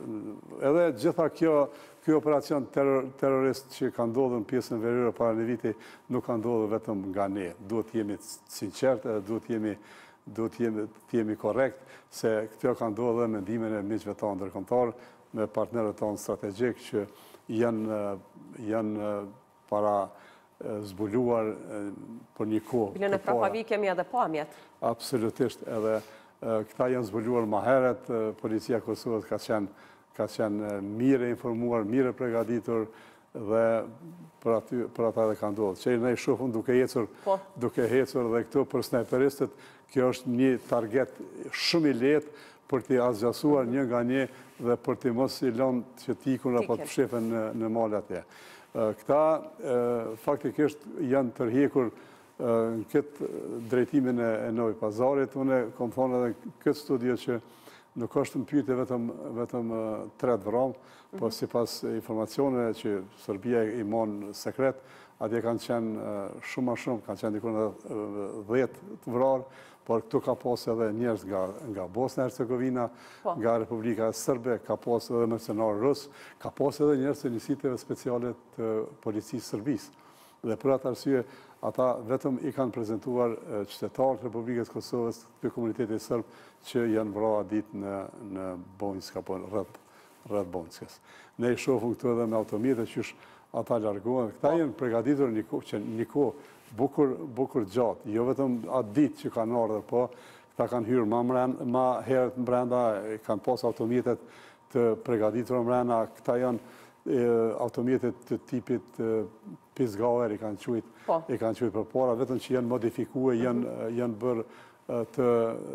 edhe gjitha kjo ky operacion terrorist që ka ndodhur në pjesën veriore para një viti nuk ka ndodhur vetëm nga ne. Duhet të jemi sinqertë, duhet të jemi duhet të jemi të jemi korrekt se kjo ka ndodhur edhe me ndihmën e miqve tonë ndërkombëtar, me partnerët tonë strategjik që janë janë para zbuluar për një kohë. Bile në prapavi kemi edhe pamjet. Absolutisht, edhe këta janë zbuluar më herët, policia e Kosovës ka qenë ka qenë mire informuar, mire pregaditur dhe për aty për ata dhe ka ndodhur. Që ne shohim duke ecur, duke ecur dhe këto për snajperistët, kjo është një target shumë i lehtë për t'i asgjasuar një nga një dhe për t'i mos i lënë që t'ikun apo të fshihen në në mal atje. Këta faktikisht janë tërhekur në këtë drejtimin e Novi Pazarit. Unë kam thonë edhe këtë studio që nuk është në pyetje vetëm vetëm tre të vramë, po sipas informacioneve që Serbia i mon sekret, atje kanë qenë shumë më shumë, kanë qenë diku në dhjetë të vrarë, por këtu ka pas edhe njerëz nga nga Bosna e Hercegovina, nga Republika Sërbe, ka pas edhe mercenarë rus, ka pas edhe njerëz të njësiteve speciale të policisë Serbisë. Dhe për atë arsye, ata vetëm i kanë prezentuar qytetarët e Republikës Kosovës të komunitetit serb që janë vrarë ditë në në Bonjska apo rreth rreth Bonjskës. Ne i shohim këtu edhe me automjete që ata largohen. Këta janë përgatitur një kohë që një kohë bukur bukur gjatë, jo vetëm atë ditë që kanë ardhur, po këta kanë hyrë më mbrenda, më herët brenda, kanë pas automjetet të përgatitura brenda. Këta janë automjetet të tipit Pisgauer i kanë quajt, i kanë quajt përpara, vetëm që janë modifikuar, janë janë bërë të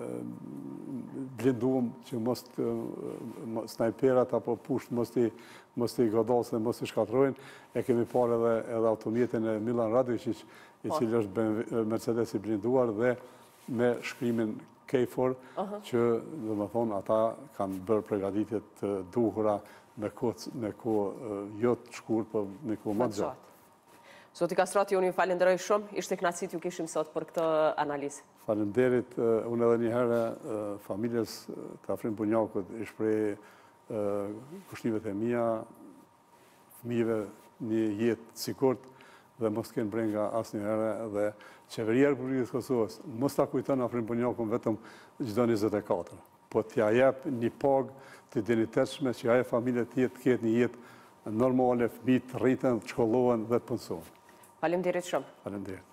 blinduar që mos snajperat apo pusht mos i mos i godasin, mos i shkatrojnë. E kemi parë edhe edhe automjetin e Milan Radojčić, i cili është Mercedes i blinduar dhe me shkrimin K four, që domethënë ata kanë bërë përgatitje të duhura me kohë me kohë jo të shkurtër, por me kohë më të gjatë. Zoti Kastrati, unë ju falenderoj shumë, ishte kënaqësi ju kishim sot për këtë analizë. Faleminderit, unë edhe një herë familjes të Afrim Bunjakut i shpreh kushtimet e mia, fëmijëve një jetë sigurt dhe mos kënë brenga asë një herë dhe qeveria e Republikës Kosovës mos ta kujton Afrim Bunjakun vetëm çdo njëzet e katër, po t'ja jep një pagë të dinjitetshme që ajo familje tjetë ketë një jetë normale, fëmijët të rriten, të shkollohen dhe të punësohen. Faleminderit shumë. Faleminderit.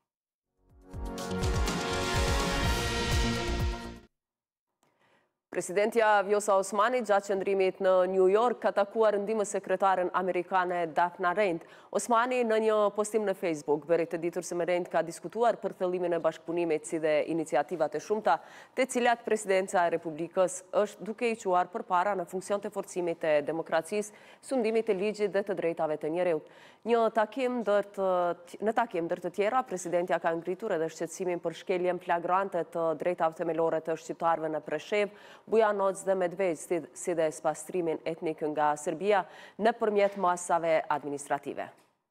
Presidentja Vjosa Osmani, gjatë qëndrimit në New York, ka takuar ndihmës sekretaren amerikane Daphne Reynd. Osmani në një postim në Facebook bëri të ditur se me Reynd ka diskutuar për thellimin e bashkëpunimit si dhe iniciativat e shumta, të cilat presidenca e Republikës është duke i quar përpara në funksion të forcimit të demokracisë, sundimit të ligjit dhe të drejtave të njerëzit. Një takim në takim ndër të tjera, presidentja ka ngritur edhe shqetësimin për shkeljen flagrante të drejtave themelore të shqiptarëve në Preshev, Bujanoc dhe Medvej, si dhe spastrimin etnik nga Serbia nëpërmjet masave administrative.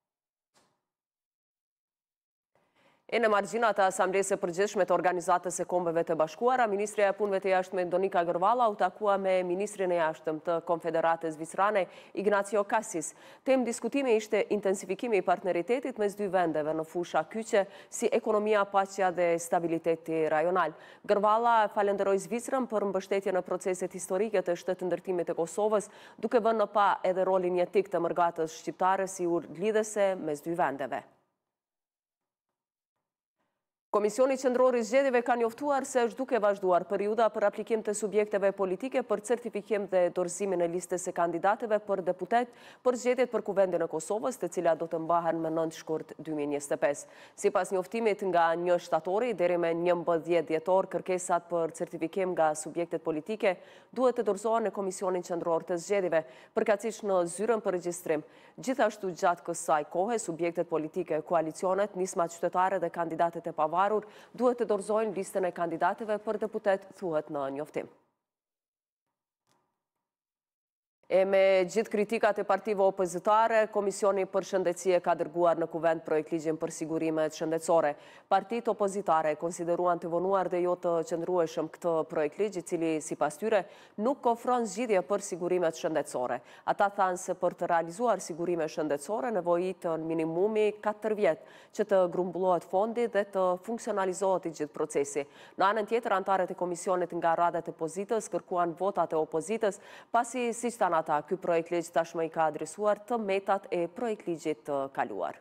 E në margjinat e Asamblesë së Përgjithshme të Organizatës së Kombeve të Bashkuara, Ministrja e Punëve të Jashtme Donika Gërvalla u takua me Ministrin e Jashtëm të Konfederatës Zvicrane, Ignacio Cassis. Temë diskutimi ishte intensifikimi i partneritetit mes dy vendeve në fusha kyçe, si ekonomia, paqja dhe stabiliteti rajonal. Gërvalla falenderoi Zvicrën për mbështetje në proceset historike të shtetëndërtimit të Kosovës, duke vënë në pa edhe rolin jetik të mërgatës shqiptare si urdhëlidhëse mes dy vendeve. Komisioni Qendror i Zgjedhjeve ka njoftuar se është duke vazhduar periudha për aplikim të subjekteve politike për certifikim dhe dorëzimin e listës së kandidatëve për deputet për zgjedhjet për Kuvendin e Kosovës, të cilat do të mbahen më nëntë shkurt dy mijë e njëzet e pesë. Sipas njoftimit nga një shtatori deri me njëmbëdhjetë dhjetor, kërkesat për certifikim nga subjektet politike duhet të dorëzohen në Komisionin Qendror të Zgjedhjeve, përkatësisht në zyrën për regjistrim. Gjithashtu gjatë kësaj kohe, subjektet politike, koalicionet, nismat qytetare dhe kandidatet e pavarur duhet të dorëzojnë listën e kandidatëve për deputet, thuhet në njoftim. E me gjithë kritikat e partive opozitare, Komisioni për Shëndetësie ka dërguar në kuvend projekt ligjin për sigurimet shëndetësore. Partitë opozitare konsideruan të vonuar dhe jo të qëndrueshëm këtë projekt ligj, i cili sipas tyre nuk ofron zgjidhje për sigurimet shëndetësore. Ata thanë se për të realizuar sigurime shëndetësore nevojitën minimumi katër vjet që të grumbullohet fondi dhe të funksionalizohet i gjithë procesi. Në anën tjetër, antarët e komisionit nga radhat e opozitës kërkuan votat e opozitës, pasi siç thanë ata, ky projekt ligj tashmë i ka adresuar të metat e projekt ligjit të kaluar.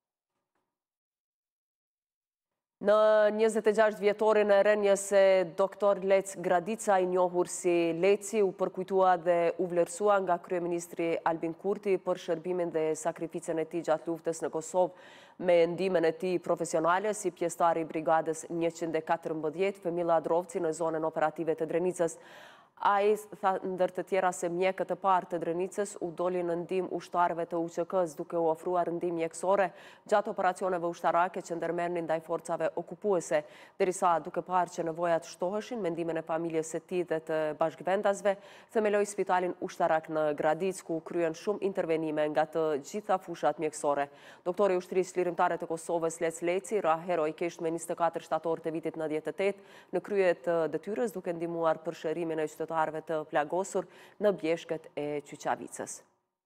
Në njëzet e gjashtë vjetorin e rënjes e doktor Lec Gradica, i njohur si Leci, u përkujtua dhe u vlerësua nga kryeministri Albin Kurti për shërbimin dhe sakrificën e tij gjatë luftës në Kosovë me ndihmën e tij profesionale si pjesëtar i brigadës njëqind e katërmbëdhjetë Femilla Drovci në zonën operative të Drenicës. Ai tha ndër të tjera se mjekët e parë të Drenicës u dolin në ndihmë ushtarëve të U Q K-s duke u ofruar ndihmë mjekësore gjatë operacioneve ushtarake që ndërmerrnin ndaj forcave okupuese, derisa duke parë që nevojat shtoheshin me ndihmën e familjes së tij dhe të bashkëvendasve, themeloi spitalin ushtarak në Gradic, ku kryen shumë intervenime nga të gjitha fushat mjekësore. Doktori i ushtrisë lirimtare të Kosovës Lec Leci ra heroikisht me njëzet e katër shtator të vitit nëntëdhjetë e tetë në krye të detyrës, duke ndihmuar për shërimin e qytetarëve të plagosur në bjeshkët e Qyqavicës.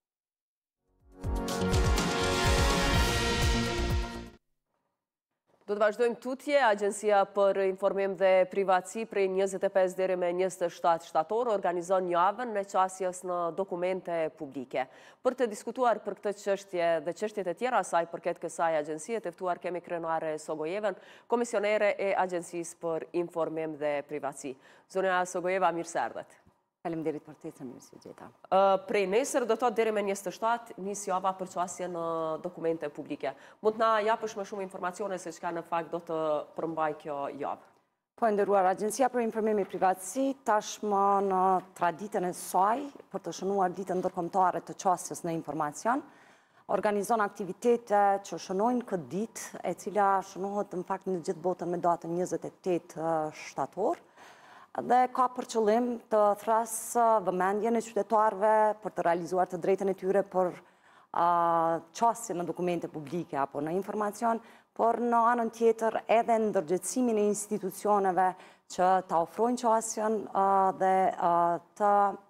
Do të vazhdojmë tutje. Agjencia për informim dhe privatësi prej njëzet e pesë deri me njëzet e shtatë shtator organizon javën në qasjes në dokumente publike. Për të diskutuar për këtë çështje dhe çështjet e tjera saj përket kësaj agjencie, të ftuar kemi Krenare Sogojeven, komisionere e Agjencisë për informim dhe privatësi. Zonja Sogojeva, mirë se erdhët. Faleminderit për të thënë, Mirësi Gjeta. Prej nesër do të thotë deri me njëzet e shtatë nis java për çasje në dokumente publike. Mund të na japësh më shumë informacione se çka në fakt do të përmbaj kjo javë? Po, nderuar, Agjencia për Informim dhe Privatësi tashmë në traditën e saj për të shënuar ditën ndërkombëtare të çasjes në informacion, organizon aktivitete që shënojnë këtë ditë, e cila shënohet në fakt në gjithë botën me datën njëzet e tetë shtator, dhe ka për qëllim të thrasë vëmendjen e qytetarëve për të realizuar të drejtën e tyre për qasje në dokumente publike apo në informacion, por në anën tjetër edhe ndërgjegjësimin e institucioneve që ta ofrojnë qasjen dhe të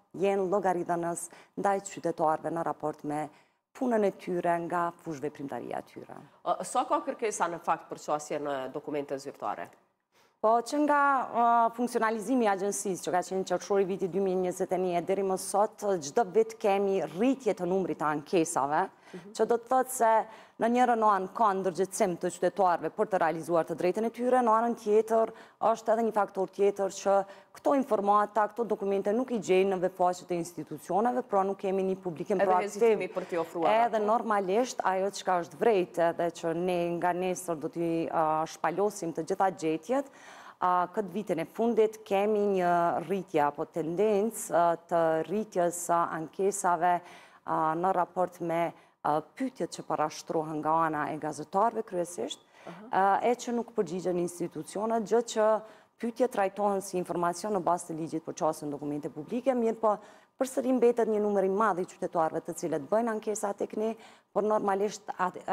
jenë llogaridhënës ndaj qytetarëve në raport me punën e tyre nga fushveprimtaria e tyre. Sa ka kërkesa në fakt për qasje në dokumente zyrtare? Po që nga funksionalizimi i agjensisë që ka qenë qershori viti dy mijë e njëzet e një deri më sot, çdo vit kemi rritje të numrit të ankesave, që do të thotë se në njërën anë ka ndërgjegjësim të qytetarëve për të realizuar të drejtën e tyre, në anën tjetër është edhe një faktor tjetër që këto informata, këto dokumente nuk i gjejnë në webfaqet e institucioneve, pra nuk kemi një publikim proaktiv. Edhe hezitimi për t'i ofruar ato. Edhe normalisht ajo çka është vërejtë edhe që ne nga nesër do t'i shpalosim të gjitha gjetjet. Këtë vitin e fundit kemi një rritje apo tendencë të rritjes ankesave në raport me pyetjet që parashtrohen nga ana e gazetarëve kryesisht, e që nuk përgjigjen institucionet, gjë që pyetjet trajtohen si informacion në bazë të ligjit për qasjen në dokumente publike, mirë po përsëri mbetet një numër i madh i qytetarëve të cilët bëjnë ankesa tek ne, por normalisht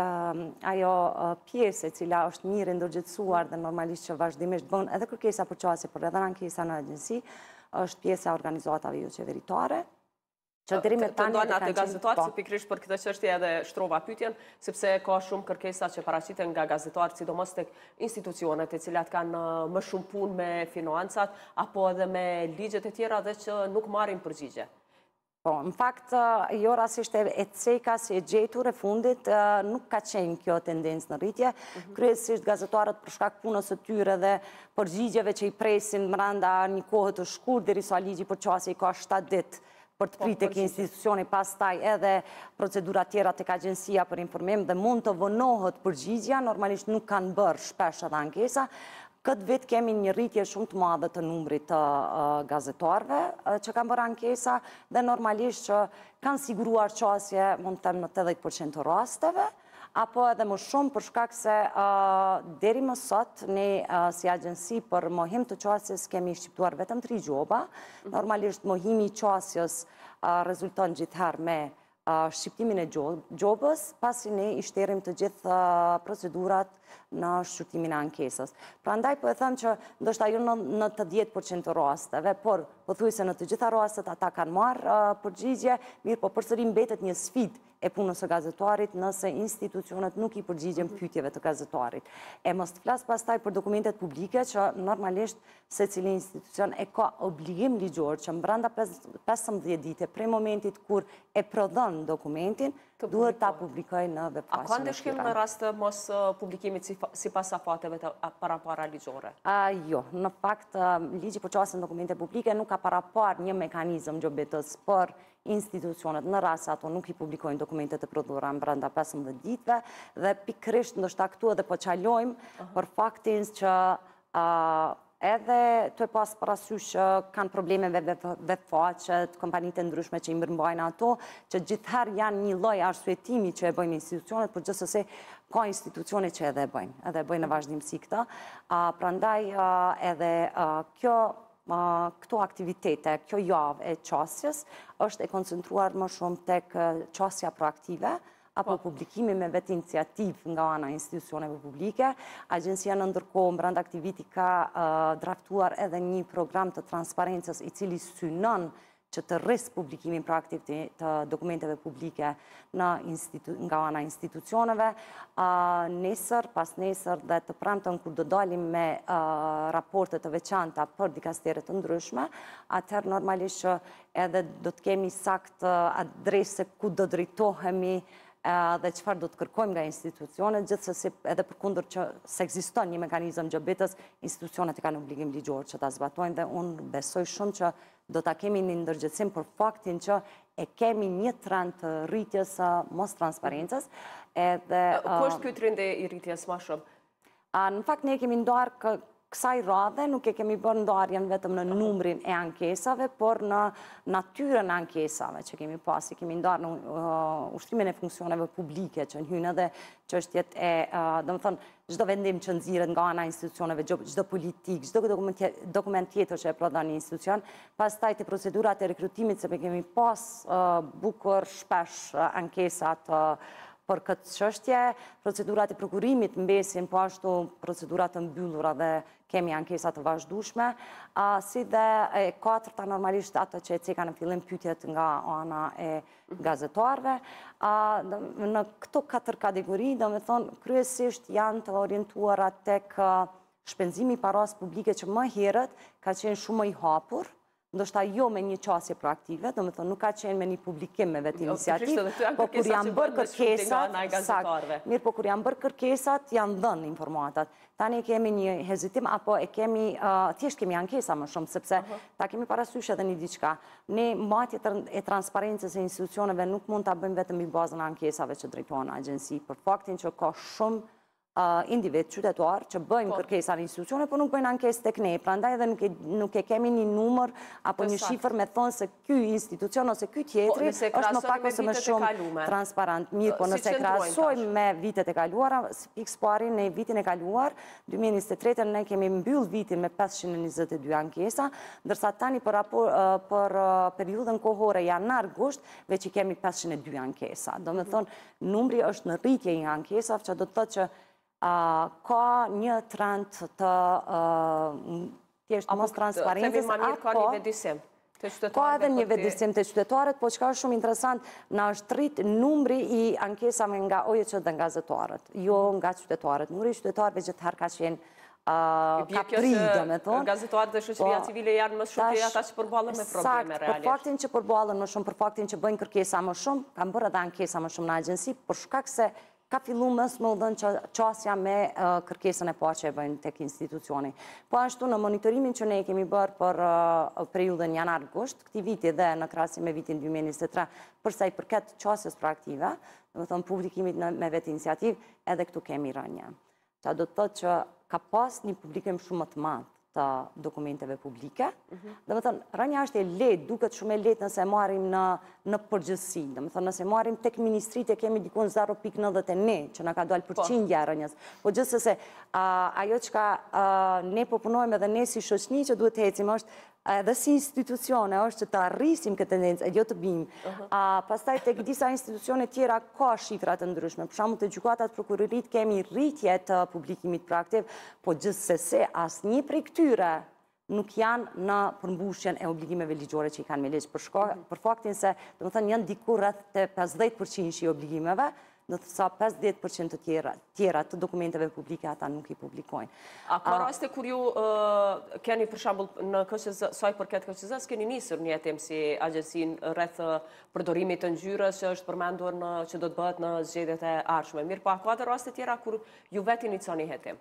ajo pjesë e cila është mirë ndërgjegjësuar dhe normalisht që vazhdimisht bën edhe kërkesa për qasje, por edhe ankesa në agjenci, është pjesa e organizatave jo qeveritare. Të ndojnë atë gazetarë, se pikrisht për këtë çështje edhe shtrova pyetjen, sepse ka shumë kërkesa që paraqiten nga gazetarët, sidomos tek institucionet e cilat kanë më shumë punë me financat, apo edhe me ligjet e tjera dhe që nuk marrin përgjigje. Po, në fakt, jo rasisht e ceka si e gjetur e fundit, nuk ka qenë kjo tendencë në rritje. Kryesisht gazetarët për shkak punës së tyre dhe përgjigjeve që i presin brenda një kohë të shkurtër derisa ligji për qasje i ka shtatë ditë për të pritë tek institucioni, pastaj edhe procedura tjera tek agjensia për informim dhe mund të vonohet përgjigja, normalisht nuk kanë bërë shpesh edhe ankesa. Këtë vit kemi një rritje shumë të madhe të numrit të gazetarëve që kanë bërë ankesa dhe normalisht që kanë siguruar qasje, mund të them në tetëdhjetë përqind të rasteve, apo edhe më shumë për shkak se deri më sot ne si agjensi për mohim të qasjes kemi shqiptuar vetëm tri gjoba. Normalisht mohimi i qasjes rezulton gjithherë me shqiptimin e gjobës, pasi ne i shterim të gjithë procedurat në shqyrtimin e ankesës. Prandaj po e them që ndoshta jo në nëntëdhjetë përqind të rasteve, por pothuajse në të gjitha rastet ata kanë marrë përgjigje, mirë po përsëri mbetet një sfidë e punës së gazetarit nëse institucionet nuk i përgjigjen pyetjeve të gazetarit. E mos të flas pastaj për dokumentet publike që normalisht secili institucion e ka obligim ligjor që brenda pesëmbëdhjetë dite prej momentit kur e prodhon dokumentin duhet ta publikojë në webfaqen. A ka ndeshkim në rast të mos publikimit sipas afateve të parapara ligjore? Jo, në fakt ligji për qasjen dokumente publike nuk ka parapar një mekanizëm gjobetës për institucionet në rast se ato nuk i publikojnë dokumentet e prodhura brenda pesëmbëdhjetë ditëve dhe pikërisht ndoshta këtu edhe po çalojmë për faktin që edhe të e pas parasysh që kanë probleme me webfaqet, kompanitë e ndryshme që i mbërmbajnë ato, që gjithherë janë një lloj arsyetimi që e bëjnë institucionet, por gjithsesi ka institucione që edhe e bëjnë, edhe e bëjnë në vazhdimsi këtë. Prandaj edhe kjo këto aktivitete, kjo javë e qasjes, është e koncentruar më shumë tek qasja proaktive, apo publikimi me vetë iniciativë nga ana institucioneve publike. Agjencia në ndërkohë brenda aktiviti ka draftuar edhe një program të transparencës i cili synon që të rrisë publikimin proaktiv të dokumenteve publike nga ana institucioneve. Nesër, pas nesër dhe të premten kur do dalim me raporte të veçanta për dikasteret të ndryshme, atëherë normalisht që edhe do të kemi sakt adrese ku do drejtohemi dhe qëfar do të kërkojmë nga institucionet, gjithsesi edhe përkundër që se ekziston një mekanizëm gjobetës, institucionet e kanë obligim ligjor që ta zbatojnë dhe unë besoj shumë që do ta kemi një ndërgjegjësim për faktin që e kemi një trend të rritjes së mos transparencës. Ku është ky trend i rritjes më shumë? Në fakt ne kemi ndarë kësaj radhe, nuk e kemi bërë ndarjen vetëm në numrin e ankesave, por në natyren e ankesave që kemi pasi. Kemi ndarë në ushtrimin e funksioneve publike që njënë edhe çështjet e, do më thënë, çdo vendim që nxirret nga ana institucioneve, çdo politik, çdo dokument tjetër që e prodhon një institucion, pastaj te procedurat e rekrutimit, sepse kemi pas bukur shpesh ankesa të për këtë çështje. Procedurat e prokurimit mbesin, po ashtu procedurat të mbyllura dhe kemi ankesa të vazhdueshme, si dhe e katërta normalisht ato që e ceka në fillim pyetjet nga ana e gazetarëve. Në këto katër kategori, domethënë kryesisht janë të orientuara tek shpenzimi i paras publike që më herët ka qenë shumë më i hapur, ndoshta jo me një qasje proaktive, do me thonë nuk ka qenë me një publikim me vetë iniciativë, po kur janë bërë kërkesat, mirë, po kur janë bërë kërkesat, janë dhënë informatat. Tani kemi një hezitim, apo e kemi, thjesht kemi ankesa më shumë, sepse ta kemi parasysh edhe një diçka. Ne matje e transparencës e institucioneve nuk mund ta bëjmë vetëm i bazën e ankesave që drejtojnë agjenci, për faktin që ka shumë individ qytetar që bëjnë kërkesa në institucione, po nuk bëjnë ankesë tek ne. Prandaj edhe nuk e kemi një numër apo një shifër me thonë se ky institucion ose ky tjetri është më pak ose më shumë transparent. Mirë, po nëse krahasojmë me vitet e kaluara, pikë pari në vitin e kaluar, dy mijë e njëzet e tretë ne kemi mbyll vitin me pesëqind e njëzet e dy ankesa, ndërsa tani për për periudhën kohore janar-gusht veç i kemi pesëqind e dy ankesa. Do me thonë, numri është në rritje i ankesave, që do të thotë që ka një trend të tjeshtë mos transparentës, apo ka edhe një vedisim të qytetarët, po që ka shumë interesant, në është rrit numri i ankesave nga O J C dhe nga gazetarët, jo nga qytetarët. Numri i qytetarëve gjithëherë ka qenë ka pri, do me thonë. Gazetarët dhe shoqëria civile janë më shumë të ata që përballën me probleme realisht. Për faktin që përballën më shumë, për faktin që bëjnë kërkesa më shumë, kanë bërë edhe ankesa më shumë në agjenci, për shkak se ka fillu mësë më dhënë qasja me kërkesën e parë që e bëjnë tek institucioni. Po ashtu në monitorimin që ne kemi bërë për periudhën janar-gusht, këti viti dhe në krahasim me vitin dy mijë e njëzet e tre, përsa i përket qasjes proaktive, dhe më thëmë publikimit me vetë iniciativë, edhe këtu kemi rënje. Qa do të thotë që ka pas një publikim shumë më të madh të dokumenteve publike. Dhe më thënë, rënja është e letë, duket shumë e letë nëse marim në përgjësi. Dhe më thënë, nëse marim tek ministrit e kemi dikun zero pikë nëntëdhjetë e një, që në ka dojnë përqindja e rënjës. Po gjithë se ajo që ka ne po punojmë edhe ne si shoqni që duhet të hecim është edhe si institucione është që të arrisim këtë tendencë, e jo të bimë. Pastaj tek disa institucione tjera ka shifra të ndryshme. Për shembull të gjykatat prokurorit kemi rritje të publikimit proaktiv, po gjithsesi asnjë prej këtyre nuk janë në përmbushjen e obligimeve ligjore që i kanë me ligj. Për faktin se, domethënë, janë diku rreth te pesëdhjetë përqind i obligimeve, ndërsa pesëdhjetë përqind të tjera të dokumenteve publike ata nuk i publikojnë. A ka raste kur ju keni për shembull në K Q Z, saj përket K Q Z-s keni nisur një hetim si agjencinë rreth përdorimit të ngjyrës që është përmendur në që do të bëhet në zgjedhjet e ardhshme. Mirë, po a ka raste tjera kur ju vetë inicioni hetim?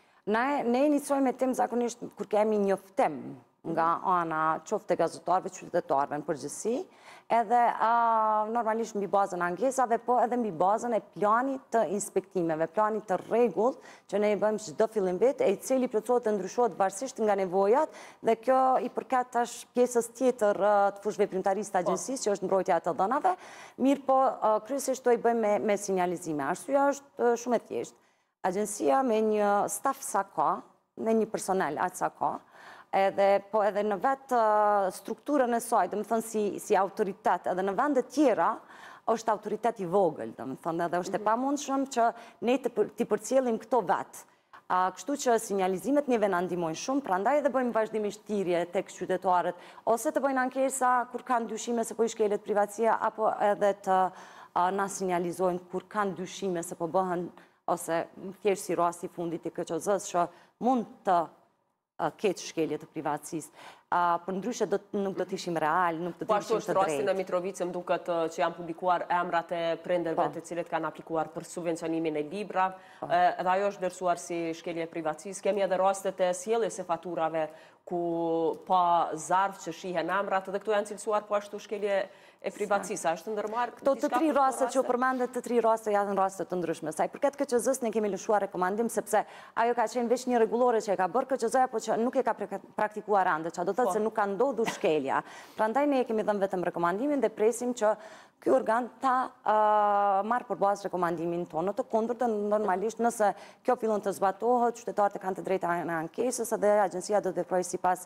Ne iniciojmë hetim zakonisht kur kemi njoftim nga ana qoftë e gazetarëve, qytetarëve në përgjithësi, edhe normalisht mbi bazën e ankesave, po edhe mbi bazën e planit të inspektimeve, planit të rregull që ne i bëjmë çdo fillim vit, e i cili plotësohet e ndryshohet varësisht nga nevojat, dhe kjo i përket tash pjesës tjetër të fushëveprimtarisë të agjencisë, që është mbrojtja e të dhënave, mirë po kryesisht to i bëjmë me sinjalizime. Arsyeja është shumë e thjeshtë. Agjencia me një staf sa ka, me një personel aq sa ka, edhe po edhe në vetë strukturën e saj, dhe më thënë si autoritet, edhe në vendet tjera, është autoritet i vogël, dhe më thënë, edhe është e pamundshëm që ne t'i përcjellim këto vetë. Kështu që sinjalizimet njëve në ndihmojnë shumë, prandaj edhe bëjmë vazhdimisht thirrje tek qytetarët, ose të bëjnë ankesa kur kanë dyshime se po i shkelet privatësia, apo edhe të na sinjalizojnë kur kanë dyshime se po bëhen, ose thjesht si rasti fundit i K Q Z-s që mund të ketë shkelje të privatësisë. Për ndryshe nuk do të ishim real, nuk do të ishim të drejtë. Po ashtu është rasti në Mitrovicë, më duket që janë publikuar emrat e prindërve të cilët kanë aplikuar për subvencionimin e libra, edhe ajo është vlerësuar si shkelje e privatësisë. Kemi edhe rastet e sjelljes së faturave ku pa zarf që shihen emrat, edhe këto janë cilësuar po ashtu shkelje e privatësisë. A është ndërmarrë këto të tri raste që u përmendet, të tri raste janë raste të ndryshme. Sa i përket K Q Z-s ne kemi lëshuar rekomandim sepse ajo ka qenë veç një rregullore që e ka bërë K Q Z-ja, por që nuk e ka praktikuar ende, çfarë do të thotë se nuk ka ndodhur shkelja. Prandaj ne kemi dhënë vetëm rekomandimin dhe presim që ky organ ta marrë për bazë rekomandimin tonë. Të kundërtën, normalisht nëse kjo fillon të zbatohet, qytetarët kanë të drejta në ankesës dhe agjencia do të veprojë sipas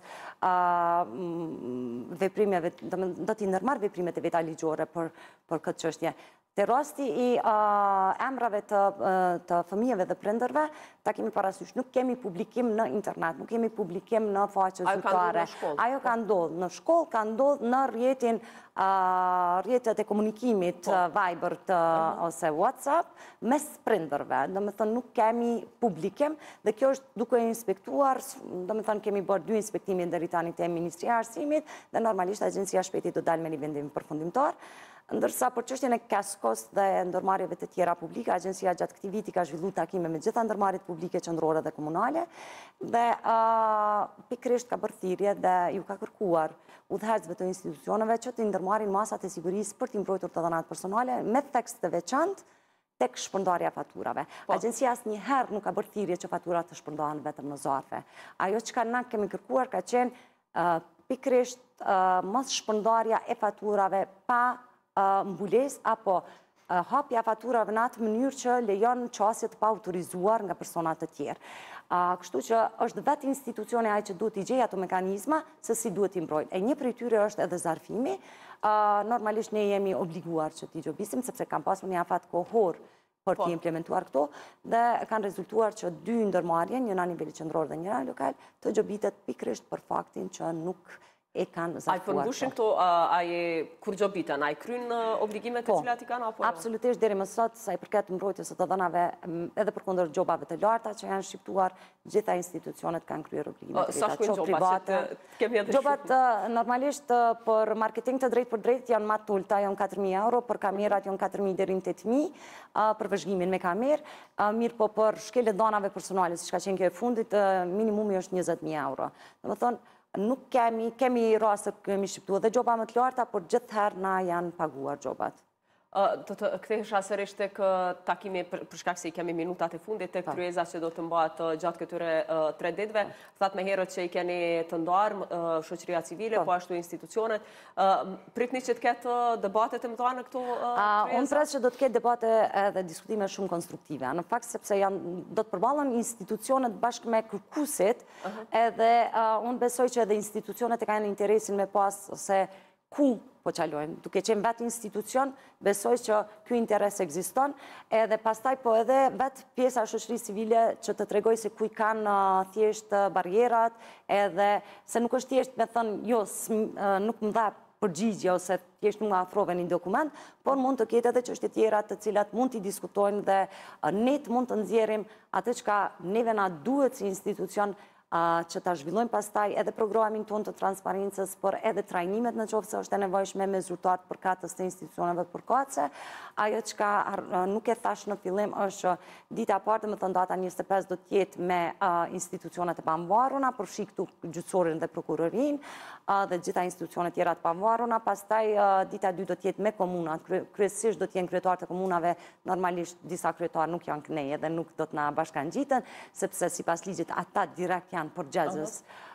veprimeve, do t'i ndërmarrë veprimet e veta ligjore për për këtë çështje. Te rasti i emrave të fëmijëve dhe prindërve, ta kemi parasysh, nuk kemi publikim në internet, nuk kemi publikim në faqe zyrtare. Ajo ka ndodhë në shkollë, ka ndodhë në rjetin rjetët e komunikimit Viber ose WhatsApp mes prindërve. Do me thënë nuk kemi publikim dhe kjo është duke inspektuar, do me thënë kemi bërë dy inspektimi deri tani te Ministria e Arsimit dhe normalisht Agjencia Shpejti do dalë me një vendim përfundimtar. Ndërsa për çështjen e Keskos dhe ndërmarrjeve të tjera publike, Agjencia gjatë këtij viti ka zhvilluar takime me gjitha ndërmarrjet publike qendrore dhe komunale dhe pikërisht ka bërë thirrje dhe ju ka kërkuar udhëheqësve të institucioneve që të ndërmarrin masat e sigurisë për të mbrojtur të dhënat personale me tekst të veçantë tek shpërndarja faturave. Agjencia asnjëherë nuk ka bërë thirrje që faturat të shpërndahen vetëm në zarfe. Ajo çka na kemi kërkuar ka qenë pikërisht mos shpërndarja e faturave pa mbules apo hapja faturave në atë mënyrë që lejon qasje të pa autorizuar nga personat të tjerë. Kështu që është vetë institucioni ai që duhet i gjejë ato mekanizma se si duhet i mbrojnë. E një prej tyre është edhe zarfimi. Normalisht ne jemi obliguar që t'i gjobisim, sepse kam pasur një afat kohor për t'i implementuar këto, dhe kanë rezultuar që dy ndërmarrje, njëna në nivel qendror dhe njëna lokal, të gjobitet pikërisht për faktin që nuk e kanë zarfuar. A i përmbushin këto, a i kur gjobiten, a i krynë obligimet të cilat i kanë? Absolutisht, deri më sot, sa i përket mbrojtjes së të dhënave, edhe përkundër gjobave të larta që janë shqiptuar, gjitha institucionet kanë kryer obligimet të rrita, qoftë private. Gjobat normalisht për marketing të drejt për drejt janë më të ulta, janë katër mijë euro, për kamerat janë katër mijë deri në tetë mijë, për vëzhgimin me kamerë, mirë po për shkeljet dhënave personale, siç ka qenë kjo e fundit, minimumi është njëzet mijë euro. Domethënë, nuk kemi, kemi raste kemi shqiptuar dhe gjoba më të larta, por gjithëherë na janë paguar gjobat. Do të kthehesha sërish tek takimi, për shkak se i kemi minutat e fundit, tek kryeza që do të mbahet gjatë këtyre tre ditëve. Thatë më herët që i keni të ndarë shoqëria civile, po ashtu institucionet. Pritni që të ketë debate të mëdha në këto kryeza? Unë pres që do të ketë debate edhe diskutime shumë konstruktive. Në fakt sepse janë do të përballen institucionet bashkë me kërkuesit, edhe unë besoj që edhe institucionet e kanë interesin me pas ose ku po qalojnë. Duke qenë vetë institucion, besoj që ky interes ekziston, edhe pastaj po edhe vetë pjesa e shoqërisë civile që të tregoj se ku i kanë thjesht barrierat, edhe se nuk është thjesht me thënë, jo, nuk më dha përgjigje ose thjesht nuk afrove një dokument, por mund të ketë edhe çështje tjera të cilat mund t'i diskutojnë dhe ne mund të nxjerrim atë çka neve na duhet si institucion që ta zhvillojmë pastaj edhe programin tonë të transparencës, por edhe trajnimet në qoftë se është e nevojshme me zyrtarë përkatës të institucioneve përkatëse. Ajo çka nuk e thash në fillim është që dita e parë, më thënë data njëzet e pesë do të jetë me institucionet e pavarura, përfshi këtu gjyqësorin dhe prokurorin dhe gjitha institucionet tjera të pavarura. Pastaj dita e dytë do të jetë me komunat, kryesisht do të jenë kryetarët e komunave, normalisht disa kryetarë nuk janë kënej edhe nuk do të na bashkangjiten, sepse sipas ligjit ata direkt janë përgjegjës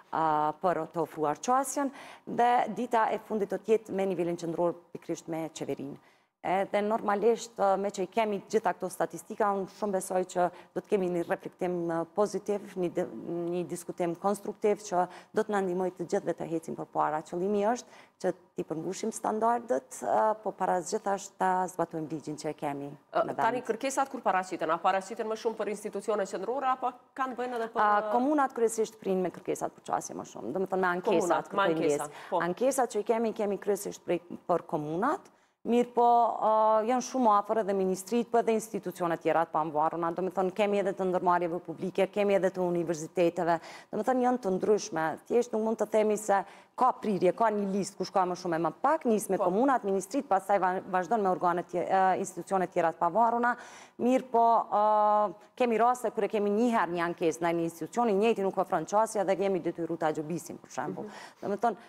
për të ofruar qasjen, dhe dita e fundit do të jetë me nivelin qendror pikërisht me qeverinë. Dhe normalisht me që i kemi gjitha këto statistika, unë shumë besoj që do të kemi një reflektim pozitiv, një diskutim konstruktiv që do të na ndihmojë të gjithë dhe të ecim përpara. Qëllimi është që t'i përmbushim standardet, po parazgjithasht ta zbatojmë ligjin që e kemi. Tani kërkesat kur paraqiten, a paraqiten më shumë për institucionet qendrore apo kanë bëjnë edhe për komunat kryesisht prinë me kërkesat për qasje më shumë. Domethënë me ankesat, me ankesat. Ankesat që i kemi kemi kryesisht për komunat. Mirë po, janë shumë afër edhe ministrit, po edhe institucionet tjera të pavarura. Do me thënë, kemi edhe të ndërmarrjeve publike, kemi edhe të universiteteve. Do me thënë, janë të ndryshme. Thjesht nuk mund të themi se ka prirje, ka një listë kush ka më shumë e më pak, nis me komunat, ministrit, pastaj vazhdon me organet institucionet tjera të pavarura. Mirë po, kemi raste kur e kemi një herë një ankesë në një institucion, i njëjti nuk ofron qasje dhe jemi detyruar ta gjobisim për shembull. Do me thënë,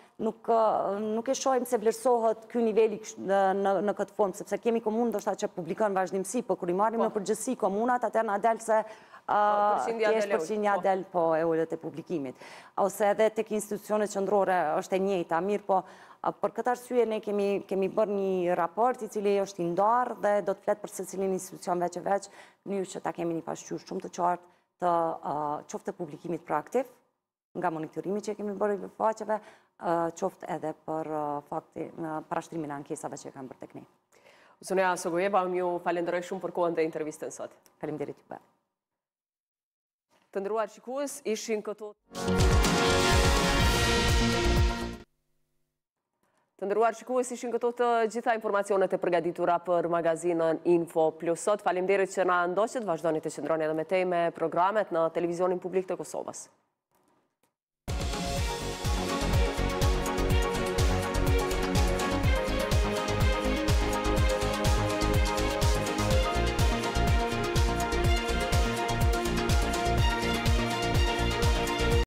nuk e shohim se vlerësohet ky niveli në këtë formë, sepse kemi komunë ndoshta që publikon vazhdimsi, po kur i marrim në përgjithësi komunat, atëherë na del se thjesht përqindja del po e ulët e publikimit. Ose edhe tek institucionet qendrore është e njëjta, mirë po për këtë arsye ne kemi bërë një raport i cili është i ndarë dhe do të flet për secilin institucion veç e veç, në mënyrë që ta kemi një pasqyrë shumë të qartë të qoftë të publikimit proaktiv, nga monitorimi që kemi bërë i faqeve, qoftë edhe për fakti parashtrimin e ankesave që kanë bërë tek ne. Zonja Sogojeva, më ju falenderoj shumë për kohën dhe intervistën sot. Faleminderit juve. Të nderuar shikues, ishin këto Të nderuar shikues, ishin këto të gjitha informacionet e përgatitura për magazinën Info Plus sot. Faleminderit që na ndoqët, vazhdoni të qëndroni edhe me te me programet në televizionin publik të Kosovës.